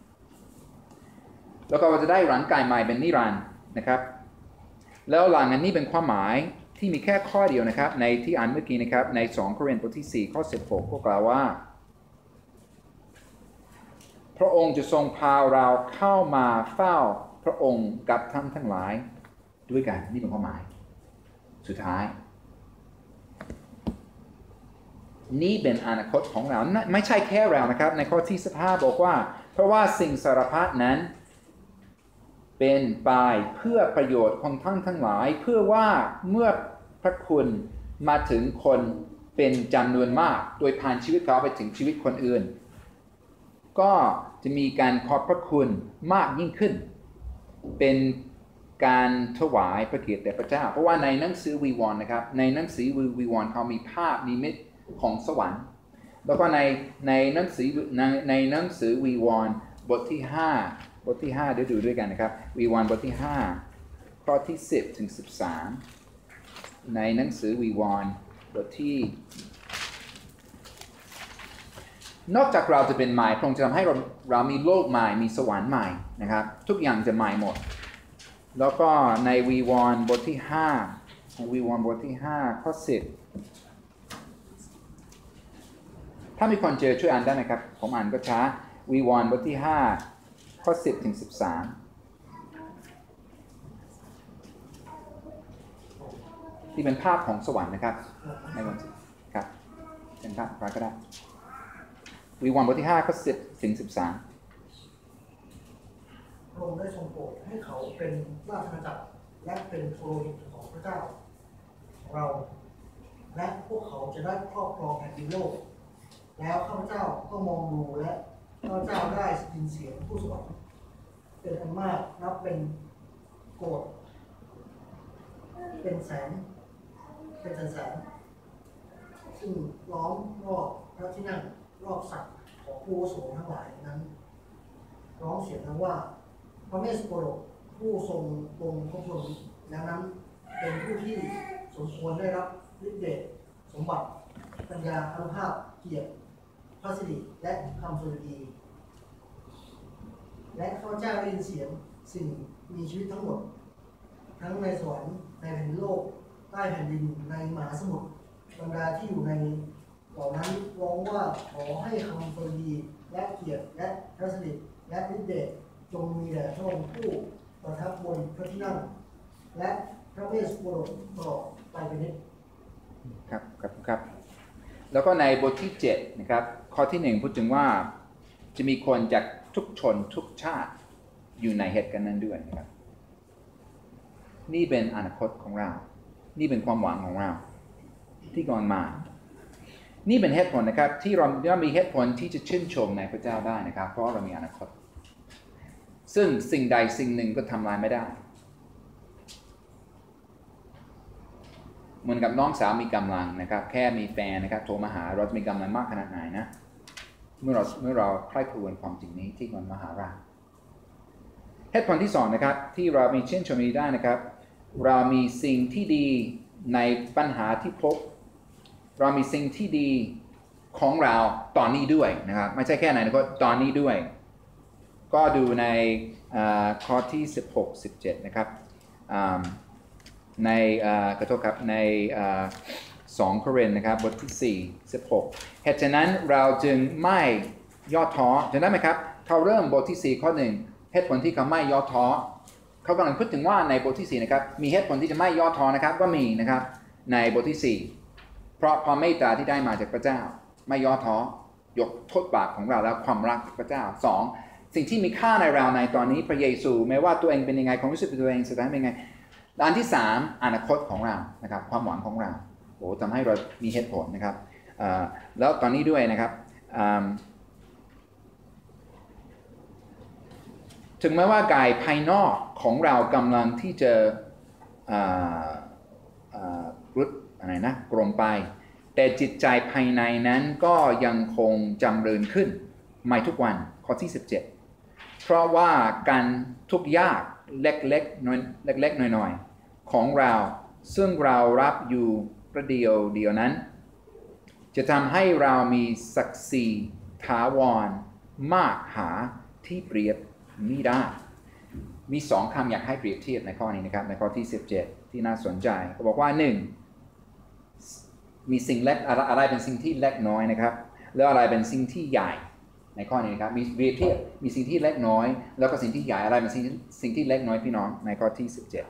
แล้วก็เราจะได้ร่างกายใหม่เป็นนิรันดร์นะครับแล้วหลังอันนี้เป็นความหมายที่มีแค่ข้อเดียวนะครับในที่อ่านเมื่อกี้นะครับในสองโครินธ์บทที่สี่ข้อสิบหกก็กล่าวว่าพระองค์จะทรงพาเราเข้ามาเฝ้าพระองค์กับท่านทั้งหลายด้วยกันนี่เป็นความหมายสุดท้ายนี่เป็นอนาคตของเราไม่ใช่แค่เรานะครับในข้อที่สิบห้าบอกว่าเพราะว่าสิ่งสารพัดนั้นเป็นไปเพื่อประโยชน์ของท่านทั้งหลายเพื่อว่าเมื่อพระคุณมาถึงคนเป็นจำนวนมากโดยผ่านชีวิตเขาไปถึงชีวิตคนอื่นก็จะมีการขอบพระคุณมากยิ่งขึ้นเป็นการถวายพระเกียรติแด่พระเจ้าเพราะว่าในหนังสือวีวรณ์นะครับในหนังสือวีวรณ์เขามีภาพนิมิตของสวรรค์แล้วก็ในในหนังสือในในหนังสือวีวรณ์บทที่ห้าบทที่ห้าเดี๋ยวดูด้วยกันนะครับวีวรณ์บทที่ห้าข้อที่สิบถึงสิบสามในหนังสือวีวรณ์บทที่นอกจากเราจะเป็นใหม่พระองค์จะทำให้เราเรามีโลกใหม่มีสวรรค์ใหม่นะครับทุกอย่างจะใหม่หมดแล้วก็ในวีวรณ์บทที่ห้าวีวรณ์บทที่ห้าข้อสิบถ้ามีคนเจอช่วยอ่านได้นะครับผมอ่านก็ช้าวีวรณ์บทที่ห้าข้อสิบถึงสิบสามที่เป็นภาพของสวรรค์นะครับในวันครับเป็นภาพอะไรก็ได้วีวรณ์บทที่ห้าข้อสิบถึงสิบสามพระองค์ได้ทรงโปรดให้เขาเป็นราชอาณาจักรและเป็นโปรหิตของพระเจ้าของเราและพวกเขาจะได้ครอบครองแผ่นดินโลกแล้วข้าพเจ้าก็มองดูและข้าพเจ้าได้ยินเสียงผู้สวรรค์เป็นอันมากนับเป็นโกรธเป็นแสนเป็นแสนแสนซึ่งล้อมรอบพระที่นั่งรอบสัตว์ของผู้อาวุโสทั้งหลายนั้นร้องเสียงนั้นว่าพระเมสโปรดผู้ทรงปรงพระชนแล้วนั้นเป็นผู้ที่สมควรได้รับฤทธิ์เดชสมบัติปัญญาอนุภาพเกียรติพระสิริและคำสดุดีและข้าพเจ้าได้ยินเสียงสิ่งมีชีวิตทั้งหมดทั้งในสวรรค์ในแผ่นดินโลกใต้แผ่นดินในมหาสมุทรบรรดาที่อยู่ในเหล่านั้นร้องว่าขอให้คำสดุดีและเกียรติและพระสิริและฤทธิ์เดชจงมีแด่พระองค์ผู้ประทับบนพระที่นั่งและพระเวสสุวรรณตลอดไปเป็นนิจครับครับครับแล้วก็ในบทที่เจ็ดนะครับข้อที่หนึ่งพูดถึงว่าจะมีคนจากทุกชนทุกชาติอยู่ในเหตุการณ์นั้นด้วยนะครับนี่เป็นอนาคตของเรานี่เป็นความหวังของเราที่ก่อนมานี่เป็นเหตุผลนะครับที่เราเรามีเหตุผลที่จะชื่นชมในพระเจ้าได้นะครับเพราะเรามีอนาคตซึ่งสิ่งใดสิ่งหนึ่งก็ทำลายไม่ได้เหมือนกับน้องสาวมีกำลังนะครับแค่มีแฟนนะครับโทรมาหาเราจะมีกำลังมากขนาดไหนนะเมื่อเราเมื่อเราใคร่ครวญความจริงนี้ที่มันมหาราชเหตุผลที่สองนะครับที่เรามีชื่นชมนี้ได้นะครับเรามีสิ่งที่ดีในปัญหาที่พบเรามีสิ่งที่ดีของเราตอนนี้ด้วยนะครับไม่ใช่แค่ไหนนะครับตอนนี้ด้วยก็ดูในข้อที่สิบหก สิบเจ็ดนะครับในกระทบครับในสองโครินธ์นะครับบทที่สี่ สิบหกเหตุฉะนั้นเราจึงไม่ย่อท้อจำได้ไหมครับเขาเริ่มบทที่สี่ข้อหนึ่งเหตุผลที่เขาไม่ย่อท้อเขากำลังพูดถึงว่าในบทที่สี่นะครับมีเหตุผลที่จะไม่ย่อท้อนะครับก็มีนะครับในบทที่สี่เพราะความเมตตาที่ได้มาจากพระเจ้าไม่ย่อท้อยกโทษบาปของเราแล้วความรักพระเจ้าสองสิ่งที่มีค่าในเราในตอนนี้พระเยซูแม้ว่าตัวเองเป็นยังไงความรู้สึกตัวเองสถานเป็นยังไงอันที่สามอนาคตของเรานะครับความหวังของเราโอ้ทำให้เรามีเหตุผลนะครับแล้วตอนนี้ด้วยนะครับถึงแม้ว่ากายภายนอกของเรากำลังที่จะรุดอะไรนะกลมไปแต่จิตใจภายในนั้นก็ยังคงจำเริญขึ้นใหม่ทุกวันข้อที่สิบเจ็ดเพราะว่าการทุกข์ยากเล็กๆน้อยเล็กๆน้อยๆของเราซึ่งเรารับอยู่ประเดียวเดียวนั้นจะทำให้เรามีศักดิ์ศรีถาวรมากหาที่เปรียบมิได้มีสองคำอยากให้เปรียบเทียบในข้อนี้นะครับในข้อที่สิบเจ็ดที่น่าสนใจเขาบอกว่าหนึ่งมีสิ่งเล็กอะไรเป็นสิ่งที่เล็กน้อยนะครับแล้วอะไรเป็นสิ่งที่ใหญ่ในข้อนี้นะครับมีเปรียบเทียบมีสิ่งที่เล็กน้อยแล้วก็สิ่งที่ใหญ่อะไรเป็นสิ่งสิ่งที่เล็กน้อยพี่น้องในข้อที่สิบเจ็ด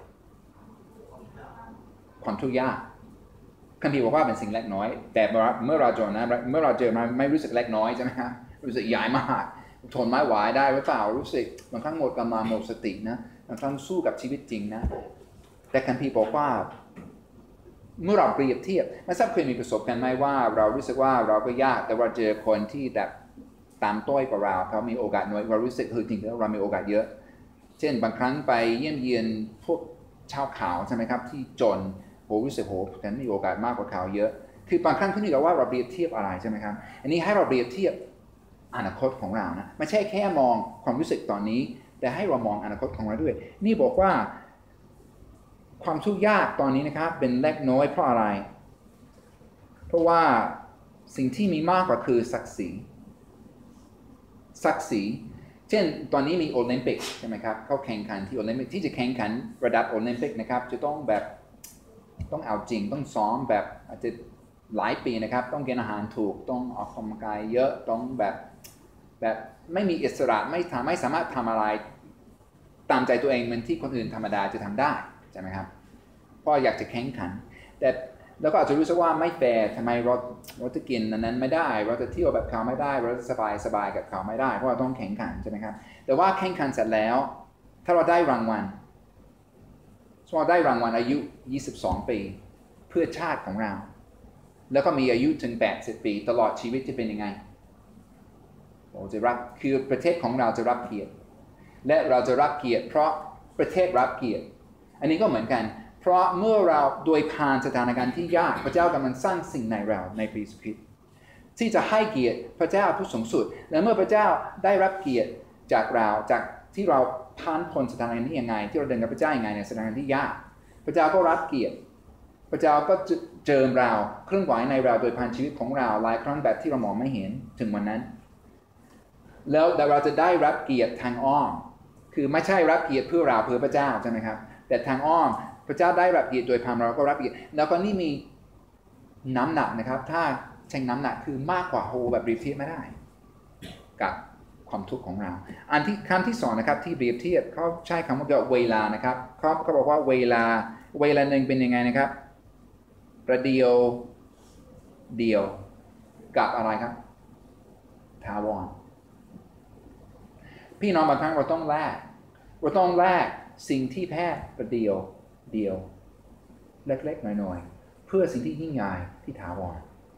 ความทุกข์ยากคัมภีร์บอกว่าเป็นสิ่งเล็กน้อยแต่เมื่อเราเจอนะเมื่อเราเจอมันไม่รู้สึกเล็กน้อยใช่ไหมครับรู้สึกใหญ่มากทนไม่ไหวได้หรือเปล่ารู้สึกบางครั้งหมดกำลังหมดสตินะบางครั้งสู้กับชีวิตจริงนะแต่คัมภีร์บอกว่าเมื่อเราเปรียบเทียบไม่ทราบเคยมีประสบการณ์ไหมว่าเรารู้สึกว่าเราก็ยากแต่ว่าเจอคนที่แบบตามต้อยกว่าเราเขามีโอกาสน้อยเรารู้สึกเฮ้ยจริงๆแล้วเรามีโอกาสเยอะเช่นบางครั้งไปเยี่ยมเยียนพวกชาวเขาใช่ไหมครับที่จนโหรู้สึกโหฉันมีโอกาสมากกว่าเขาเยอะคือบางครั้งขึ้นอยู่กับว่าเราเปรียบเทียบอะไรใช่ไหมครับอันนี้ให้เราเปรียบเทียบอนาคตของเรานะไม่ใช่แค่มองความรู้สึกตอนนี้แต่ให้เรามองอนาคตของเราด้วยนี่บอกว่าความทุกข์ยากตอนนี้นะครับเป็นเล็กน้อยเพราะอะไรเพราะว่าสิ่งที่มีมากกว่าคือศักดิ์ศรีศักดิ์ศรีเช่นตอนนี้มีโอลิมปิกใช่ไหมครับเขาแข่งขันที่โอลิมปิกที่จะแข่งขันระดับโอลิมปิกนะครับจะต้องแบบต้องเอาจริงต้องซ้อมแบบอาจจะหลายปีนะครับต้องกินอาหารถูกต้องออกกำลังกายเยอะต้องแบบแบบไม่มีอิสระไม่ทำไม่สามารถทำอะไรตามใจตัวเองเหมือนที่คนอื่นธรรมดาจะทำได้ใช่ไหมครับเพราะอยากจะแข่งขันแต่แล้วก็อาจจะรู้สึกว่าไม่แฟร์ทำไมเราเราจะกินอันนั้นไม่ได้เราจะเที่ยวแบบเขาไม่ได้เราจะสบายสบายกับเขาไม่ได้เพราะเราต้องแข่งขันใช่ไหมครับแต่ว่าแข่งขันเสร็จแล้วถ้าเราได้รางวัลสมมติได้รางวัลอายุยี่สิบสองปีเพื่อชาติของเราแล้วก็มีอายุถึงแปดสิบปีตลอดชีวิตจะเป็นยังไงเราจะรับคือประเทศของเราจะรับเกียรติและเราจะรับเกียรติเพราะประเทศรับเกียรติอันนี้ก็เหมือนกันเพราะเมื่อเราโดยผ่านสถานการณ์ที่ยากพระเจ้ากำลังสร้างสิ่งในเราในพระเยซูคริสต์ที่จะให้เกียรติพระเจ้าผู้สูงสุดและเมื่อพระเจ้าได้รับเกียรติจากเราจากที่เราผ่านพ้นสถานการณ์นี้ยังไงที่เราเดินกับพระเจ้ายังไงในสถานการณ์ที่ยากพระเจ้าก็รับเกียรติพระเจ้าก็เจิมเราเคลื่อนไหวในเราโดยผ่านชีวิตของเราหลายครั้งแบบที่เรามองไม่เห็นถึงวันนั้นแล้วเราจะได้รับเกียรติทางอ้อมคือไม่ใช่รับเกียรติเพื่อเราเพื่อพระเจ้าใช่ไหมครับแต่ทางอ้อมพระเจ้าได้รับเกียรติโดยพามเราก็รับเกียรติแล้วก็นี่มีน้ำหนักนะครับถ้าใช้น้ำหนักคือมากกว่าโฮแบบเปรียบเทียบไม่ได้กับความทุกข์ของเราอันที่คำที่สองนะครับที่เปรียบเทียบเขาใช้คำว่าเวลานะครับเขาเขาบอกว่าเวลาเวลาหนึ่งเป็นยังไงนะครับประเดียวเดียวกับอะไรครับถาวรพี่น้องบางครั้งเราต้องแลกเราต้องแลกสิ่งที่แพ้ประเดียวเดียวเล็กๆน้อยๆเพื่อสิ่งที่ยิ่งใหญ่ที่ถาวร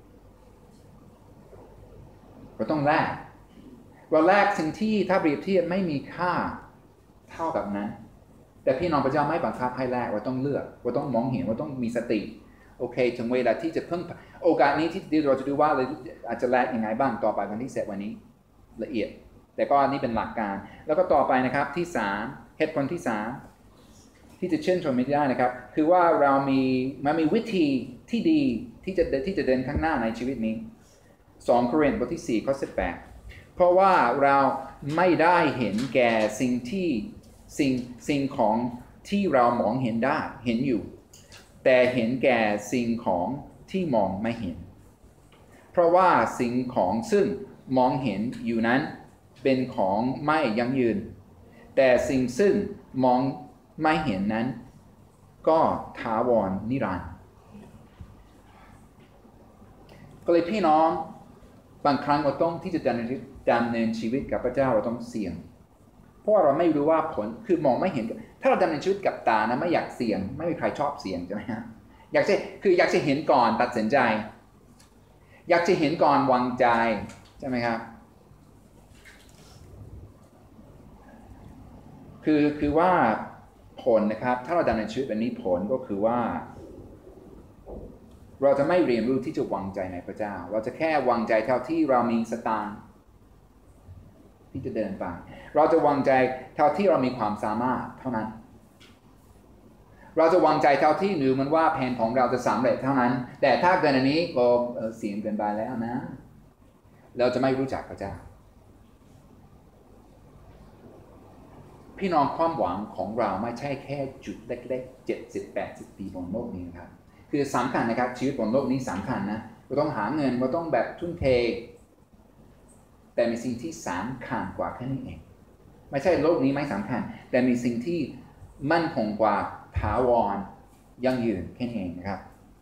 เราต้องแลกเราแลกสิ่งที่ถ้าเปรียบเทียบไม่มีค่าเท่ากับนั้นแต่พี่น้องพระเจ้าไม่บังคับให้แลกเราต้องเลือกเราต้องมองเห็นเราต้องมีสติโอเคถึงเวลาที่จะเพิ่งโอกาสนี้ที่เราจะดูว่าเราอาจจะแลกยังไงบ้างต่อไปวันที่เสร็จวันนี้ละเอียดแต่ก็นี่เป็นหลักการแล้วก็ต่อไปนะครับที่สามเหตุผลที่สามที่จะเชื่อชมไม่ได้นะครับคือว่าเรามีมันมีวิธีที่ดีที่จะที่จะเดินข้างหน้าในชีวิตนี้สองโครินธ์บทที่สี่ข้อสิบแปดเพราะว่าเราไม่ได้เห็นแก่สิ่งที่สิ่งสิ่งของที่เรามองเห็นได้เห็นอยู่แต่เห็นแก่สิ่งของที่มองไม่เห็นเพราะว่าสิ่งของซึ่งมองเห็นอยู่นั้นเป็นของไม่ยั่งยืนแต่สิ่งซึ่งมองไม่เห็นนั้นก็ถาวรนิรันดร์ก็เลยพี่น้องบางครั้งเราต้องที่จะดำเนินชีวิตกับพระเจ้าเราต้องเสี่ยงเพราะเราไม่รู้ว่าผลคือมองไม่เห็นถ้าเราดำเนินชีวิตกับตานะไม่อยากเสี่ยงไม่มีใครชอบเสี่ยงใช่ไหมฮะอยากจะคืออยากจะเห็นก่อนตัดสินใจอยากจะเห็นก่อนวางใจใช่ไหมครับคือคือว่าผลนะครับถ้าเราดำเนินชีวิตแบบนี้ผลก็คือว่าเราจะไม่เรียนรู้ที่จะวางใจในพระเจ้าเราจะแค่วางใจเท่าที่เรามีสตางค์ที่จะเดินไปเราจะวางใจเท่าที่เรามีความสามารถเท่านั้นเราจะวางใจเท่าที่หรือมันว่าแผนของเราจะสำเร็จเท่านั้นแต่ถ้าเกินอันนี้ก็เสี่ยงเกินไปแล้วนะเราจะไม่รู้จักพระเจ้าพี่น้องความหวังของเราไม่ใช่แค่จุดเล็กๆเจ็ดสิบแปดสิบปีบนโลกนี้นะครับคือสำคัญนะครับชีวิตบนโลกนี้สำคัญนะเราต้องหาเงินเราต้องแบบทุ่มเทแต่มีสิ่งที่สำคัญกว่าแค่นี้เองไม่ใช่โลกนี้ไม่สำคัญแต่มีสิ่งที่มั่นคงกว่าถาวรยั่งยืนแค่นี้เองนะครับ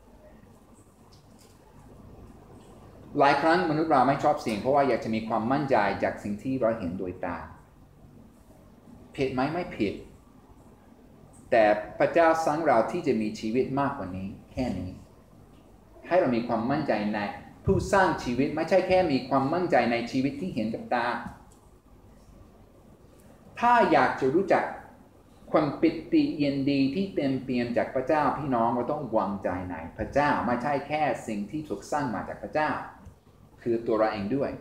หลายครั้งมนุษย์เราไม่ชอบเสี่ยงเพราะว่าอยากจะมีความมั่นใจจากสิ่งที่เราเห็นโดยตาผิดไหมไม่ผิดแต่พระเจ้าสร้างเราที่จะมีชีวิตมากกว่านี้แค่นี้ให้เรามีความมั่นใจในผู้สร้างชีวิตไม่ใช่แค่มีความมั่นใจในชีวิตที่เห็นกับตาถ้าอยากจะรู้จักความปิติยินดีที่เต็มเปี่ยมจากพระเจ้าพี่น้องเราต้องวางใจในพระเจ้าไม่ใช่แค่สิ่งที่ถูกสร้างมาจากพระเจ้าคือตัวเราเองด้วย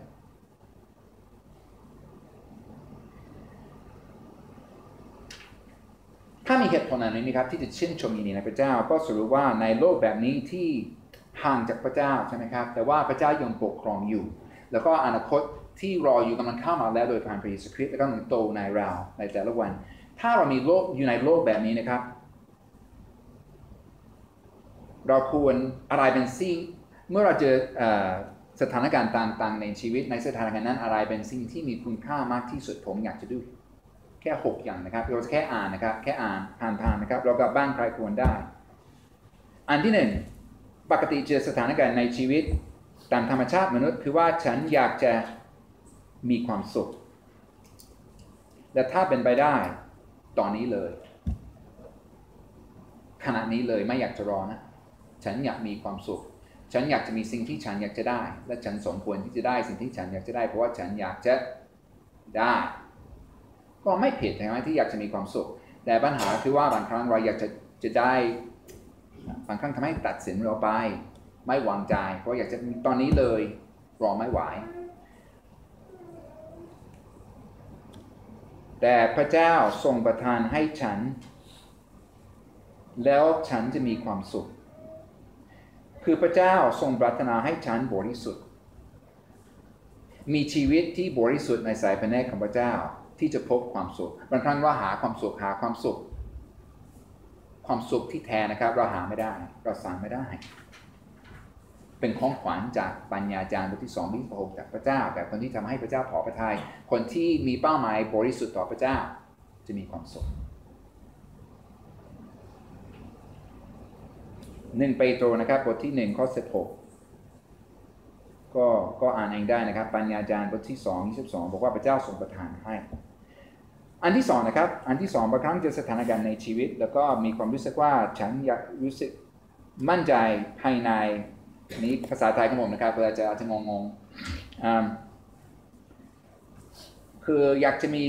ถ้ามีเหตุผลอะไรนี้ครับที่จะชื่นชมยินดีในพระเจ้าก็สรุปว่าในโลกแบบนี้ที่ห่างจากพระเจ้าใช่ไหมครับแต่ว่าพระเจ้ายังปกครองอยู่แล้วก็อนาคตที่รออยู่กำลังเข้ามาแล้วโดยผ่านพระเยซูคริสต์แล้วก็โตในเราในแต่ละวันถ้าเรามีโลกอยู่ในโลกแบบนี้นะครับเราควรอะไรเป็นสิ่งเมื่อเราเจอสถานการณ์ต่างๆในชีวิตในสถานการณ์นั้นอะไรเป็นสิ่งที่มีคุณค่ามากที่สุดผมอยากจะดูแค่หกอย่างนะครับเราจะแค่อ่านนะครับแค่อ่านผ่านๆนะครับเรากลับบ้านใครควรได้อันที่หนึ่งปกติเจอสถานการณ์ในชีวิตตามธรรมชาติมนุษย์คือว่าฉันอยากจะมีความสุขและถ้าเป็นไปได้ตอนนี้เลยขณะนี้เลยไม่อยากจะรอนะฉันอยากมีความสุขฉันอยากจะมีสิ่งที่ฉันอยากจะได้และฉันสมควรที่จะได้สิ่งที่ฉันอยากจะได้เพราะว่าฉันอยากจะได้ก็ไม่ผิดใช่ไหมที่อยากจะมีความสุขแต่ปัญหาคือว่าบางครั้งเราอยากจะจะได้บางครั้งทำให้ตัดสินเราไปไม่วางใจเพราะอยากจะตอนนี้เลยรอไม่ไหวแต่พระเจ้าทรงประทานให้ฉันแล้วฉันจะมีความสุขคือพระเจ้าทรงปรารถนาให้ฉันบริสุทธิ์มีชีวิตที่บริสุทธิ์ในสายพระเนตรของพระเจ้าที่จะพบความสุขบางครั้งว่าหาความสุขหาความสุขความสุขที่แท้นะครับเราหาไม่ได้เราสั่งไม่ได้เป็นของขวัญจากปัญญาจารย์บทที่สองที่หกจากพระเจ้าแบบคนที่ทำให้พระเจ้าพอพระทัยคนที่มีเป้าหมายบริสุทธิ์ต่อพระเจ้าจะมีความสุขหนึ่งเปโตรนะครับบทที่หนึ่งข้อสิบหกก็ก็อ่านเองได้นะครับปัญญาจารย์บทที่สองยี่สิบสองบอกว่าพระเจ้าทรงประทานให้อันที่สองนะครับอันที่สองบางครั้งเจอสถานการณ์ในชีวิตแล้วก็มีความรู้สึกว่าฉันอยากรู้สึกมั่นใจภายในนี้ภาษาไทยของผมนะครับเพื่อจะอาจจะงงๆคืออยากจะมี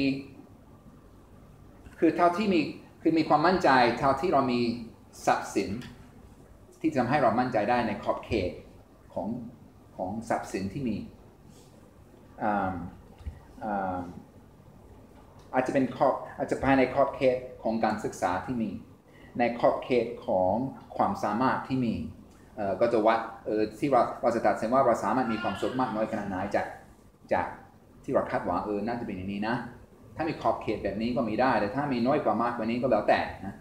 คือเท่าที่มีคือมีความมั่นใจเท่าที่เรามีทรัพย์สินที่ทำให้เรามั่นใจได้ในขอบเขตของของทรัพย์สินที่มีอาจจะเป็นขอบอาจจะภายในขอบเขตของการศึกษาที่มีในขอบเขตของความสามารถที่มีก็จะวัดที่เราเราจะตัดสินว่าเราสามารถมีความสุขมากน้อยขนาดไหนจากจากที่เราคาดหวังเออน่าจะเป็นอย่างนี้นะถ้ามีขอบเขตแบบนี้ก็มีได้แต่ถ้ามีน้อยกว่ามากกว่านี้ก็แล้วแต่นะ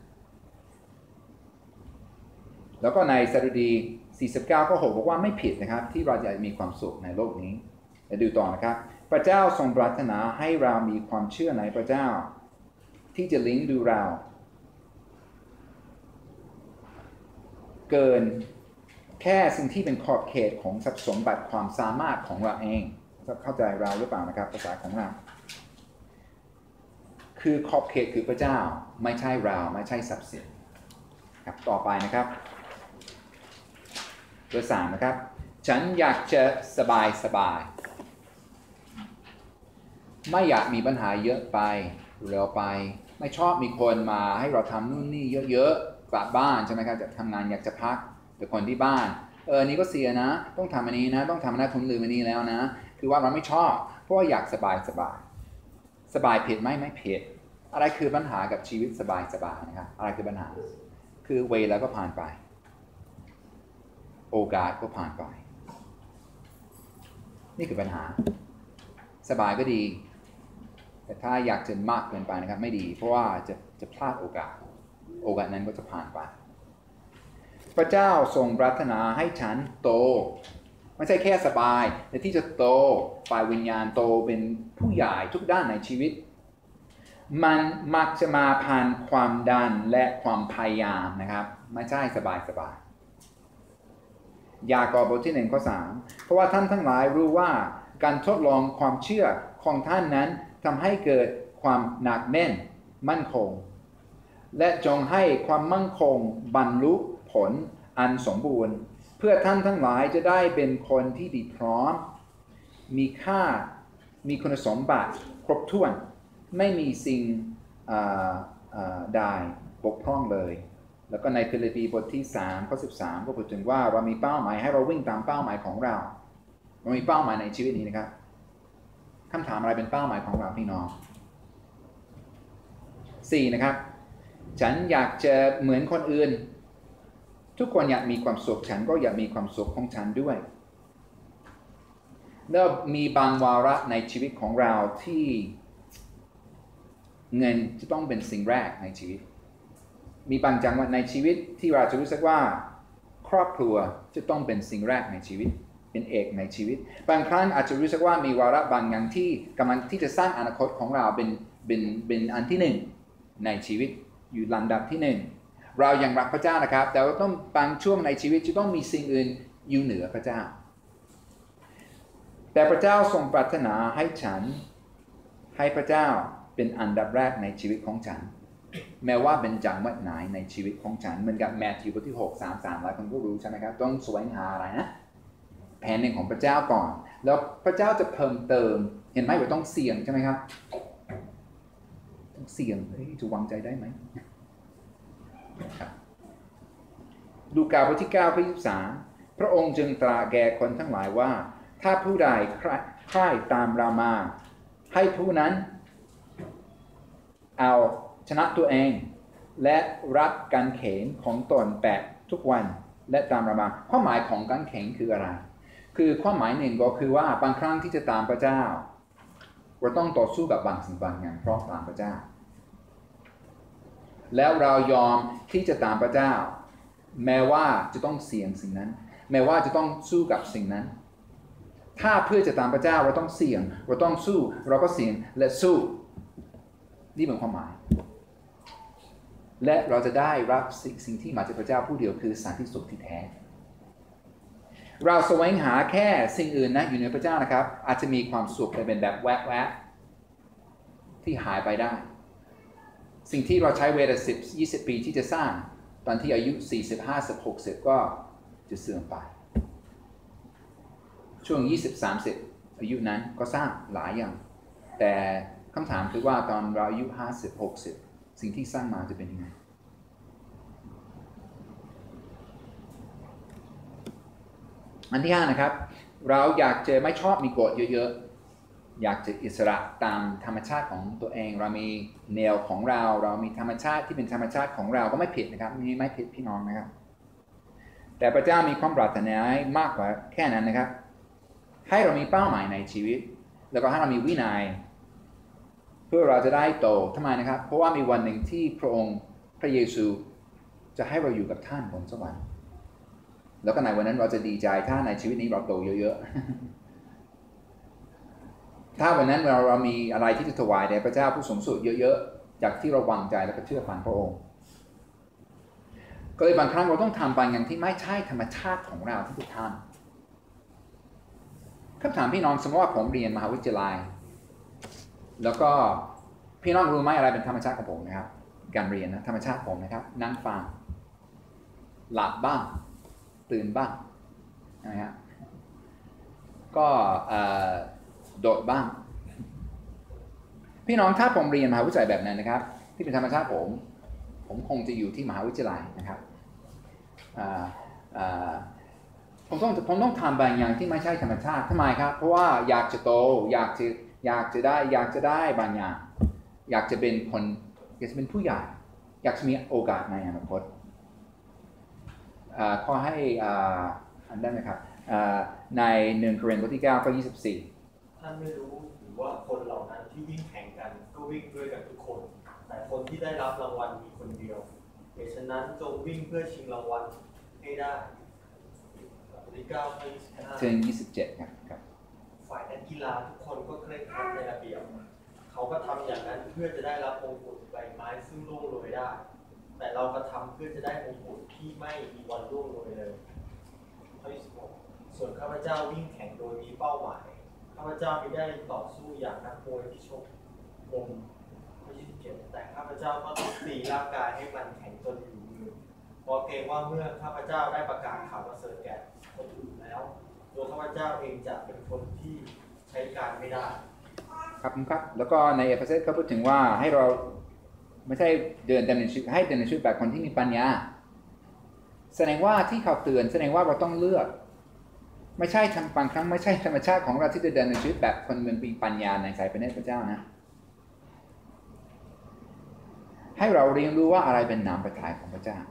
แล้วก็ในสดุดีสี่สิบเก้าข้อหกบอกว่าไม่ผิดนะครับที่เราจะมีความสุขในโลกนี้และดูต่อนะครับพระเจ้าทรงปรารถนาให้เรามีความเชื่อในพระเจ้าที่จะเลี้ยงดูเราเกินแค่สิ่งที่เป็นขอบเขตของทรัพย์สมบัติความสามารถของเราเองเข้าใจเราหรือเปล่านะครับภาษาของเราคือขอบเขตคือพระเจ้าไม่ใช่เราไม่ใช่ทรัพย์สินครับต่อไปนะครับตัวสามนะครับฉันอยากจะสบายสบายไม่อยากมีปัญหาเยอะไปเร็วไปไม่ชอบมีคนมาให้เราทำนู่นนี่เยอะๆกลับบ้านใช่ไหมครับจะทำงานอยากจะพักแต่คนที่บ้านเออนี่ก็เสียนะต้องทำอันนี้นะต้องทำอันนั้นทุนลืมอันนี้แล้วนะคือว่าเราไม่ชอบเพราะว่าอยากสบายสบายสบายผิดไหมไม่ผิดอะไรคือปัญหากับชีวิตสบายสบายนะครับอะไรคือปัญหาคือเวลาก็ผ่านไปโอกาสก็ผ่านไปนี่คือปัญหาสบายก็ดีแต่ถ้าอยากจะมากเกินไปนะครับไม่ดีเพราะว่าจะจะพลาดโอกาสโอกาสนั้นก็จะผ่านไปพระเจ้าทรงปรารถนาให้ฉันโตไม่ใช่แค่สบายแต่ที่จะโตฝ่ายวิญญาณโตเป็นผู้ใหญ่ทุกด้านในชีวิตมันมักจะมาผ่านความดันและความพยายามนะครับไม่ใช่สบายสบายยากอบบทที่หนึ่งข้อสามเพราะว่าท่านทั้งหลายรู้ว่าการทดลองความเชื่อของท่านนั้นทำให้เกิดความหนักแน่นมั่นคงและจงให้ความมั่นคงบรรลุผลอันสมบูรณ์เพื่อท่านทั้งหลายจะได้เป็นคนที่ดีพร้อมมีค่ามีคุณสมบัติครบถ้วนไม่มีสิ่งใดบกพร่องเลยแล้วก็ในฟิลิปปีบทที่สามข้อสิบสามก็พูดถึงว่าเรามีเป้าหมายให้เราวิ่งตามเป้าหมายของเราเรามีเป้าหมายในชีวิตนี้นะครับคำถามอะไรเป็นเป้าหมายของเราพี่น้องสี่นะครับฉันอยากจะเหมือนคนอื่นทุกคนอยากมีความสุขฉันก็อยากมีความสุขของฉันด้วยแล้วมีบางวาระในชีวิตของเราที่เงินจะต้องเป็นสิ่งแรกในชีวิตมีบางจังหวะในชีวิตที่เราจะรู้สึกว่าครอบครัวจะต้องเป็นสิ่งแรกในชีวิตเป็นเอกในชีวิตบางครั้งอาจจะรู้สึกว่ามีวาระบางอย่างที่กำลังที่จะสร้างอนาคตของเราเป็นเป็นเป็นอันที่หนึ่งในชีวิตอยู่ลำดับที่หนึ่งเรายังรักพระเจ้านะครับแต่ว่าต้องบางช่วงในชีวิตจะต้องมีสิ่งอื่นอยู่เหนือพระเจ้าแต่พระเจ้าทรงปรารถนาให้ฉันให้พระเจ้าเป็นอันดับแรกในชีวิตของฉันแม้ว่าเป็นจังหวะไหนในชีวิตของฉันเหมือนกับแมทธิวบทที่หก สาม สามหลายคนก็รู้ใช่ไหมครับต้องแสวงหาอะไรนะแผนหนึ่งของพระเจ้าก่อนแล้วพระเจ้าจะเพิ่มเติมเห็นไหมว่าต้องเสี่ยงใช่ไหมครับต้องเสี่ยงจะวางใจได้ไหมลูกาบทที่เก้าข้อยี่สิบสามพระองค์จึงตรัสแก่คนทั้งหลายว่าถ้าผู้ใดใคร่ตามเรามาให้ผู้นั้นเอาชนะตัวเองและรับการเขนของตนแปะทุกวันและตามเรามาความหมายของการเขนคืออะไรคือความหมายหนึ่งก็คือว่าบางครั้งที่จะตามพระเจ้าเราต้องต่อสู้กับบางสิ่งบางอย่างเพราะตามพระเจ้าแล้วเรายอมที่จะตามพระเจ้าแม้ว่าจะต้องเสี่ยงสิ่งนั้นแม้ว่าจะต้องสู้กับสิ่งนั้นถ้าเพื่อจะตามพระเจ้าเราต้องเสี่ยงเราต้องสู้เราก็เสี่ยงและสู้นี่เป็นความหมายและเราจะได้รับสิ่งที่มาจากพระเจ้าผู้เดียวคือสันติสุขที่แท้เราแสวงหาแค่สิ่งอื่นนะอยู่ในพระเจ้านะครับอาจจะมีความสุขแต่เป็นแบบแวบๆที่หายไปได้สิ่งที่เราใช้เวลาสิบ ยี่สิบปีที่จะสร้างตอนที่อายุสี่สิบ ห้าสิบ หกสิบก็จะเสื่อมไปช่วงยี่สิบ สามสิบอายุนั้นก็สร้างหลายอย่างแต่คำถามคือว่าตอนเราอายุห้าสิบ หกสิบสิ่งที่สร้างมาจะเป็นยังไงอันที่ห้านะครับเราอยากจะไม่ชอบมีกฎเยอะๆอยากจะอิสระตามธรรมชาติของตัวเองเรามีแนวของเราเรามีธรรมชาติที่เป็นธรรมชาติของเราก็ไม่ผิดนะครับนี่ไม่ผิดพี่น้องนะครับแต่พระเจ้ามีความปรารถนามากกว่าแค่นั้นนะครับให้เรามีเป้าหมายในชีวิตแล้วก็ให้เรามีวินัยเพื่อเราจะได้โตทำไมนะครับเพราะว่ามีวันหนึ่งที่พระองค์พระเยซูจะให้เราอยู่กับท่านบนสวรรค์แล้วก็ในวันนั้นเราจะดีใจถ้าในชีวิตนี้เราโตเยอะๆถ้าวันนั้นเราเรามีอะไรที่จะถวายแด่พระเจ้าผู้สูงสุดเยอะๆจากที่เราวางใจและก็เชื่อฟังพระองค์ก็เลยบางครั้งเราต้องทำบางอย่างที่ไม่ใช่ธรรมชาติของเราที่จะทำคำถามพี่น้องสมมติว่าผมเรียนมหาวิทยาลัยแล้วก็พี่น้องรู้ไหมอะไรเป็นธรรมชาติของผมนะครับการเรียนนะธรรมชาติผมนะครับนั่งฟังหลับบ้างตื่นบ้างนะฮะก็โดดบ้างพี่น้องถ้าผมเรียนมหาวิทยาลัยแบบนั้นนะครับที่เป็นธรรมชาติผมผมคงจะอยู่ที่มหาวิทยาลัยนะครับผมต้องผมต้องทำบางอย่างที่ไม่ใช่ธรรมชาติทำไมครับเพราะว่าอยากจะโตอยากจะอยากจะได้อยากจะได้บางอย่างอยากจะเป็นคนอยากจะเป็นผู้ใหญ่อยากจะมีโอกาสในอนาคตขอให้อันได้ไหมครับในหนึ่งโครินธ์บทที่เก้าข้อยี่สิบสี่ท่านไม่รู้หรือว่าคนเหล่านั้นที่วิ่งแข่งกันก็วิ่งด้วยกันทุกคนแต่คนที่ได้รับรางวัลมีคนเดียวเหตุฉะนั้นจงวิ่งเพื่อชิงรางวัลให้ได้บทที่เก้าข้อยี่สิบห้าถึงยี่สิบเจ็ดครับฝ่ายนักกีฬาทุกคนก็เคร่งครัดในระเบียบเขาก็ทำอย่างนั้นเพื่อจะได้รับมงกุฎใบไม้ซึ่งร่วงโรยได้แต่เราก็ทำเพื่อจะได้มงกุฎที่ไม่มีวันร่วงโรยเลยข้อยี่สิบหกส่วนข้าพเจ้าวิ่งแข่งโดยมีเป้าหมายข้าพเจ้าไม่ได้ต่อสู้อย่างนักมวยที่ชกลมข้อยี่สิบเจ็ดแต่ข้าพเจ้าก็ต้องตีร่างกายให้มันแข็งจนอยู่มือเพราะเกรงว่าเมื่อข้าพเจ้าได้ประกาศข่าวประเสริฐแก่คนอื่นแล้วตัวข้าพเจ้าเองจะเป็นคนที่ใช้การไม่ได้ครับครับแล้วก็ในเอเฟซัสเขาพูดถึงว่าให้เราไม่ใช่เดินดำเนินชีวิตให้ดำเนินชีวิตแบบคนที่มีปัญญาแสดงว่าที่เขาเตือนแสดงว่าเราต้องเลือกไม่ใช่ทำบางครั้งไม่ใช่ธรรมชาติของเราที่จะเดินในชีวิตแบบคนมีปัญญาในสายพระเนตรพระเจ้านะให้เราเรียนรู้ว่าอะไรเป็นน้ำพระทัยของพระเจ้า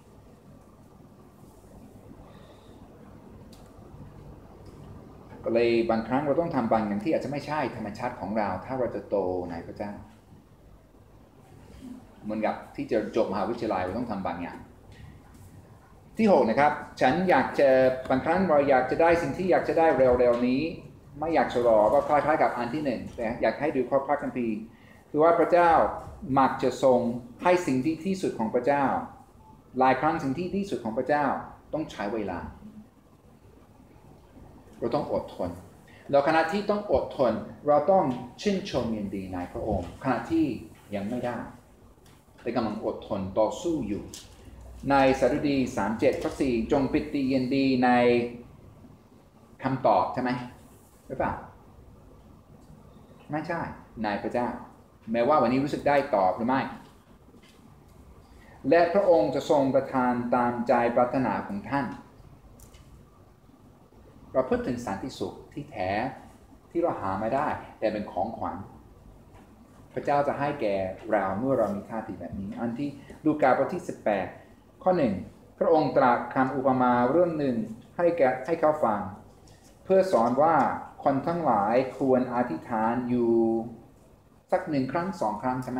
ก็เลยบางครั้งเราต้องทำบางอย่างที่อาจจะไม่ใช่ธรรมชาติของเราถ้าเราจะโตในพระเจ้าเหมือนกับที่จะจบมหาวิทยาลัยเราต้องทำบางอย่างที่หกนะครับฉันอยากจะบางครั้งเราอยากจะได้สิ่งที่อยากจะได้เร็วๆนี้ไม่อยากชะลอก็คล้ายๆกับอันที่หนึ่งแต่อยากให้ดูข้อพระคัมภีร์คือว่าพระเจ้ามักจะทรงให้สิ่งที่ที่สุดของพระเจ้าหลายครั้งสิ่งที่ที่สุดของพระเจ้าต้องใช้เวลาเราต้องอดทนแล้วขณะที่ต้องอดทนเราต้องชื่นชมยินดีในพระองค์ขณะที่ยังไม่ได้แต่กำลังอดทนต่อสู้อยู่ในสดุดีสามสิบเจ็ดข้อสี่จงปิติยินดีในคำตอบใช่ไหมหรือเปล่าไม่ใช่ในพระเจ้าแม้ว่าวันนี้รู้สึกได้ตอบหรือไม่และพระองค์จะทรงประทานตามใจปรารถนาของท่านเราพูดถึงสันติสุขที่แท้ที่เราหาไม่ได้แต่เป็นของขวัญพระเจ้าจะให้แก่เราเมื่อเรามีท่าทีแบบนี้อันที่ลูกาบทที่สิบแปดข้อหนึ่งพระองค์ตรัสคำอุปมาเรื่องหนึ่งให้แก่ให้เขาฟังเพื่อสอนว่าคนทั้งหลายควรอธิษฐานอยู่สักหนึ่งครั้งสองครั้งใช่ไหม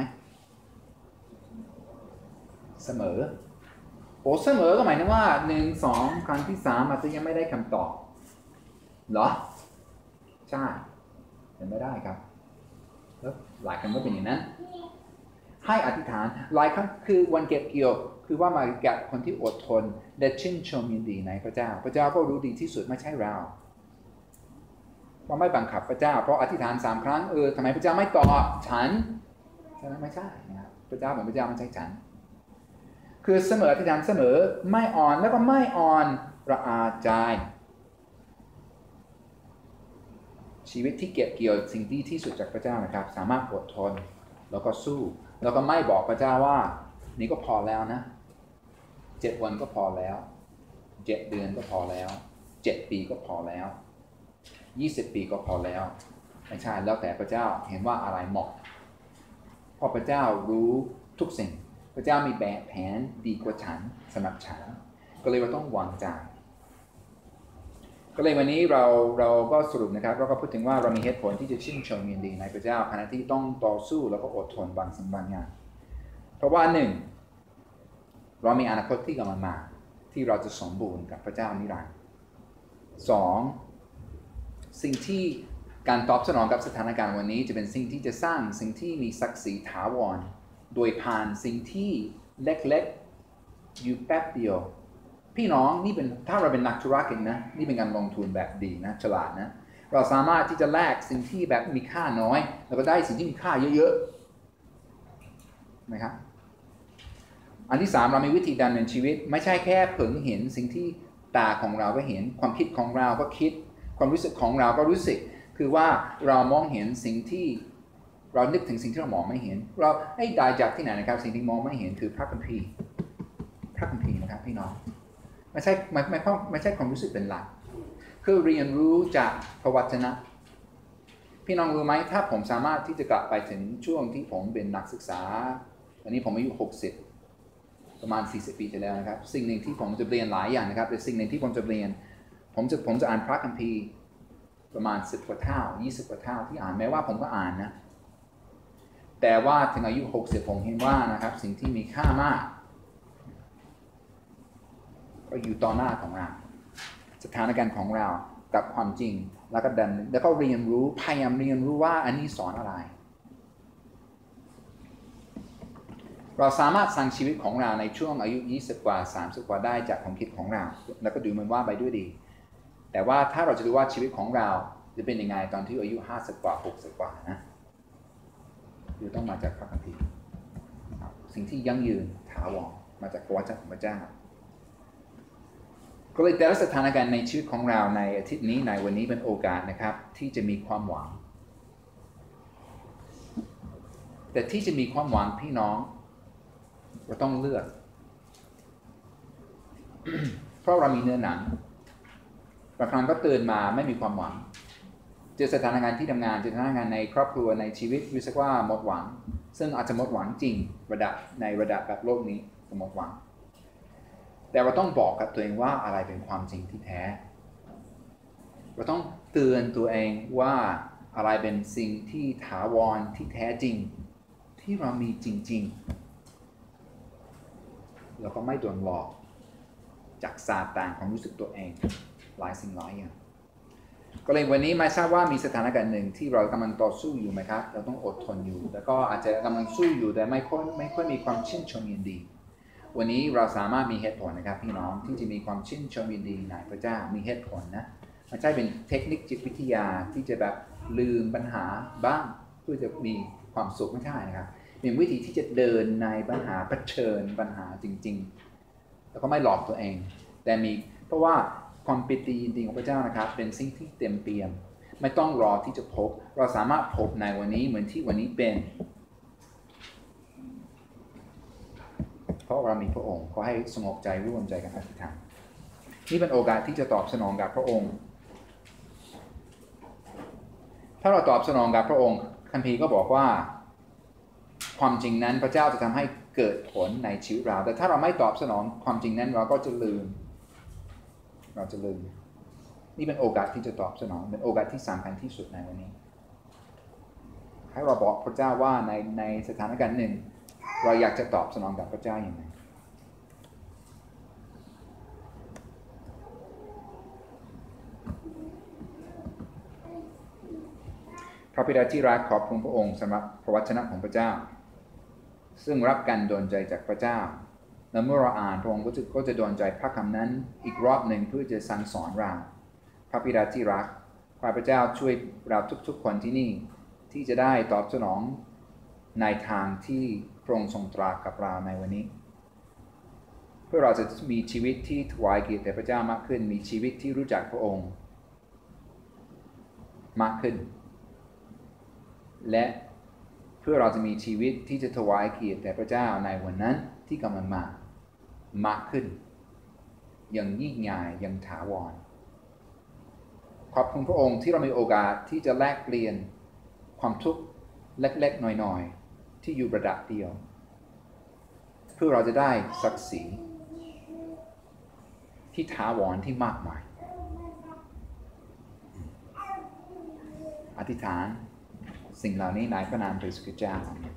เสมอโอ้เสมอก็หมายถึงว่าหนึ่งสองครั้งที่สามอาจจะยังไม่ได้คำตอบเหรอใช่เป็นไม่ได้ครับแล้วหลายครั้งก็เป็นอย่างนั้นให้อธิษฐานหลายครั้งคือวันเก็บเกี่ยวคือว่ามาแก่คนที่อดทนและชื่นชมยินดีในพระเจ้าพระเจ้าก็รู้ดีที่สุดไม่ใช่เราเราไม่บังคับพระเจ้าเพราะอธิษฐานสามครั้งเออทำไมพระเจ้าไม่ตอบฉันใช่ไหมไม่ใช่นะครับพระเจ้าเหมือนพระเจ้าไม่ใช่ฉันคือเสมออธิษฐานเสมอไม่อ่อนแล้วก็ไม่อ่อนระอาใจชีวิตที่เก็บเกี่ยวสิ่งที่ที่สุดจากพระเจ้านะครับสามารถอดทนแล้วก็สู้แล้วก็ไม่บอกพระเจ้าว่านี่ก็พอแล้วนะเจ็ดวันก็พอแล้วเจ็ดเดือนก็พอแล้วเจ็ดปีก็พอแล้วยี่สิบปีก็พอแล้วไม่ใช่แล้วแต่พระเจ้าเห็นว่าอะไรเหมาะเพราะพระเจ้ารู้ทุกสิ่งพระเจ้ามีแบบแผนดีกว่าฉันสำหรับฉันก็เลยเราต้องวางใจก็เลยวันนี้เราเราก็สรุปนะครับเราก็พูดถึงว่าเรามีเหตุผลที่จะชื่นชมยินดีในพระเจ้าขณะที่ต้องต่อสู้แล้วก็อดทนบางสิ่งบางอย่างเพราะว่าหนึ่งเรามีอนาคตที่กำลังมาที่เราจะสมบูรณ์กับพระเจ้านิรันดร์สองสิ่งที่การตอบสนองกับสถานการณ์วันนี้จะเป็นสิ่งที่จะสร้างสิ่งที่มีศักดิ์ศรีถาวรโดยผ่านสิ่งที่เล็กๆอยู่แป๊บเดียวพี่น้องนี่เป็นถ้าเราเป็นนักธุรกิจนะนี่เป็นการลงทุนแบบดีนะฉลาดนะเราสามารถที่จะแลกสิ่งที่แบบมีค่าน้อยแล้วก็ได้สิ่งที่มีค่าเยอะๆนะครับอันที่สามเรามีวิธีดำเนินชีวิตไม่ใช่แค่เพิ่งเห็นสิ่งที่ตาของเราก็เห็นความคิดของเราก็คิดความรู้สึกของเราก็รู้สึกคือว่าเรามองเห็นสิ่งที่เรานึกถึงสิ่งที่เรามองไม่เห็นเราให้ได้จากที่ไหนนะครับสิ่งที่มองไม่เห็นคือพระคัมภีร์พระคัมภีร์นะครับพี่น้องไม่ใช่ไม่ไม่ไม่ใช่ความรู้สึกเป็นหลักคือเรียนรู้จากพระวจนะพี่น้องรู้ไหมถ้าผมสามารถที่จะกลับไปถึงช่วงที่ผมเป็นนักศึกษาอันนี้ผมอายุหกสิบประมาณสี่สิบปีที่แล้วนะครับสิ่งหนึ่งที่ผมจะเรียนหลายอย่างนะครับแต่สิ่งหนึ่งที่ผมจะเรียนผมจะผมจะอ่านพระคัมภีร์ประมาณสิบกว่าเท่ายี่สิบกว่าเท่าที่อ่านแม้ว่าผมก็อ่านนะแต่ว่าถึงอายุหกสิบผมเห็นว่านะครับสิ่งที่มีค่ามากก็อยู่ต่อหน้าของเราสถานการณ์ของเรากับความจริงแล้วก็ดันแล้วก็เรียนรู้พยายามเรียนรู้ว่าอันนี้สอนอะไรเราสามารถสร้างชีวิตของเราในช่วงอายุยี่สิบกว่าสามสิบกว่าได้จากความคิดของเราแล้วก็ดูเหมือนว่าไปด้วยดีแต่ว่าถ้าเราจะดูว่าชีวิตของเราจะเป็นยังไงตอนที่อายุห้าสิบกว่าหกสิบกว่านะคือต้องมาจากพระคัมภีร์สิ่งที่ยั่งยืนถาวรมาจากพระวจนะของพระเจ้าก็เลยแต่ละสถานการณ์ในชีวิตของเราในอาทิตย์นี้ในวันนี้เป็นโอกาสนะครับที่จะมีความหวังแต่ที่จะมีความหวังพี่น้องเราต้องเลือกเพราะเรามีเนื้อหนังบางครั้งก็ตื่นมาไม่มีความหวังเจอสถานการณ์ที่ทำงานเจอสถานการณ์ในครอบครัวในชีวิตรู้สึกว่าหมดหวังซึ่งอาจจะหมดหวังจริงระดับในระดับแบบโลกนี้หมดหวังแต่เราต้องบอกกับตัวเองว่าอะไรเป็นความจริงที่แท้เราต้องเตือนตัวเองว่าอะไรเป็นสิ่งที่ถาวรที่แท้จริงที่เรามีจริงๆแล้วก็ไม่โดนหลอกจากซาตานความรู้สึกตัวเองหลายสิ่งหลายอย่างก็เลยวันนี้ไม่ทราบว่ามีสถานการณ์หนึ่งที่เรากำลังต่อสู้อยู่ไหมครับเราต้องอดทนอยู่แล้วก็อาจจะกำลังสู้อยู่แต่ไม่ค่อยไม่ค่อยมีความชื่นชมยินดีวันนี้เราสามารถมีเหตุผลนะครับพี่น้องที่จะมีความชื่นชมยินดีในพระเจ้ามีเหตุผลนะไม่ใช่เป็นเทคนิคจิตวิทยาที่จะแบบลืมปัญหาบ้างเพื่อจะมีความสุขไม่ใช่นะครับเป็นวิธีที่จะเดินในปัญหาเผชิญปัญหาจริงๆแล้วก็ไม่หลอกตัวเองแต่มีเพราะว่าความปิติยินดีของพระเจ้านะครับเป็นสิ่งที่เต็มเปี่ยมไม่ต้องรอที่จะพบเราสามารถพบในวันนี้เหมือนที่วันนี้เป็นเพราะเรามีพระองค์ขอให้สงบใจร่วมใจกันอธิษฐานนี่เป็นโอกาสที่จะตอบสนองกับพระองค์ถ้าเราตอบสนองกับพระองค์คัมภีร์ก็บอกว่าความจริงนั้นพระเจ้าจะทำให้เกิดผลในชีวิตเราแต่ถ้าเราไม่ตอบสนองความจริงนั้นเราก็จะลืมเราจะลืมนี่เป็นโอกาสที่จะตอบสนองเป็นโอกาสที่สำคัญที่สุดในวันนี้ให้เราบอกพระเจ้าว่าในในสถานการณ์หนึ่งเราอยากจะตอบสนองกับพระเจ้าอย่างไรพระบิดาที่รักขอบคุณพระองค์สำหรับพระวจนะของพระเจ้าซึ่งรับการโดนใจจากพระเจ้าและเมื่อเราอ่านพระองค์ก็จะก็จะโดนใจพระคำนั้นอีกรอบหนึ่งเพื่อจะสั่งสอนเราพระบิดาที่รักขอพระเจ้าช่วยเราทุกๆคนที่นี่ที่จะได้ตอบสนองในทางที่พระองค์ทรงตรัสกับเราในวันนี้เพื่อเราจะมีชีวิตที่ถวายเกียรติแด่พระเจ้ามากขึ้นมีชีวิตที่รู้จักพระองค์มากขึ้นและเพื่อเราจะมีชีวิตที่จะถวายเกียรติแด่พระเจ้าในวันนั้นที่กำลังมามากขึ้นอย่างยิ่งใหญ่อย่างถาวรขอบคุณพระองค์ที่เรามีโอกาสที่จะแลกเปลี่ยนความทุกข์เล็กๆน้อยๆที่อยู่ระดับเดียวเพื่อเราจะได้ศักดิ์ศรีที่ถาวรที่มากมายอธิษฐานสิ่งเหล่านี้ในพระนามพระเยซูคริสต์เจ้าอาเมน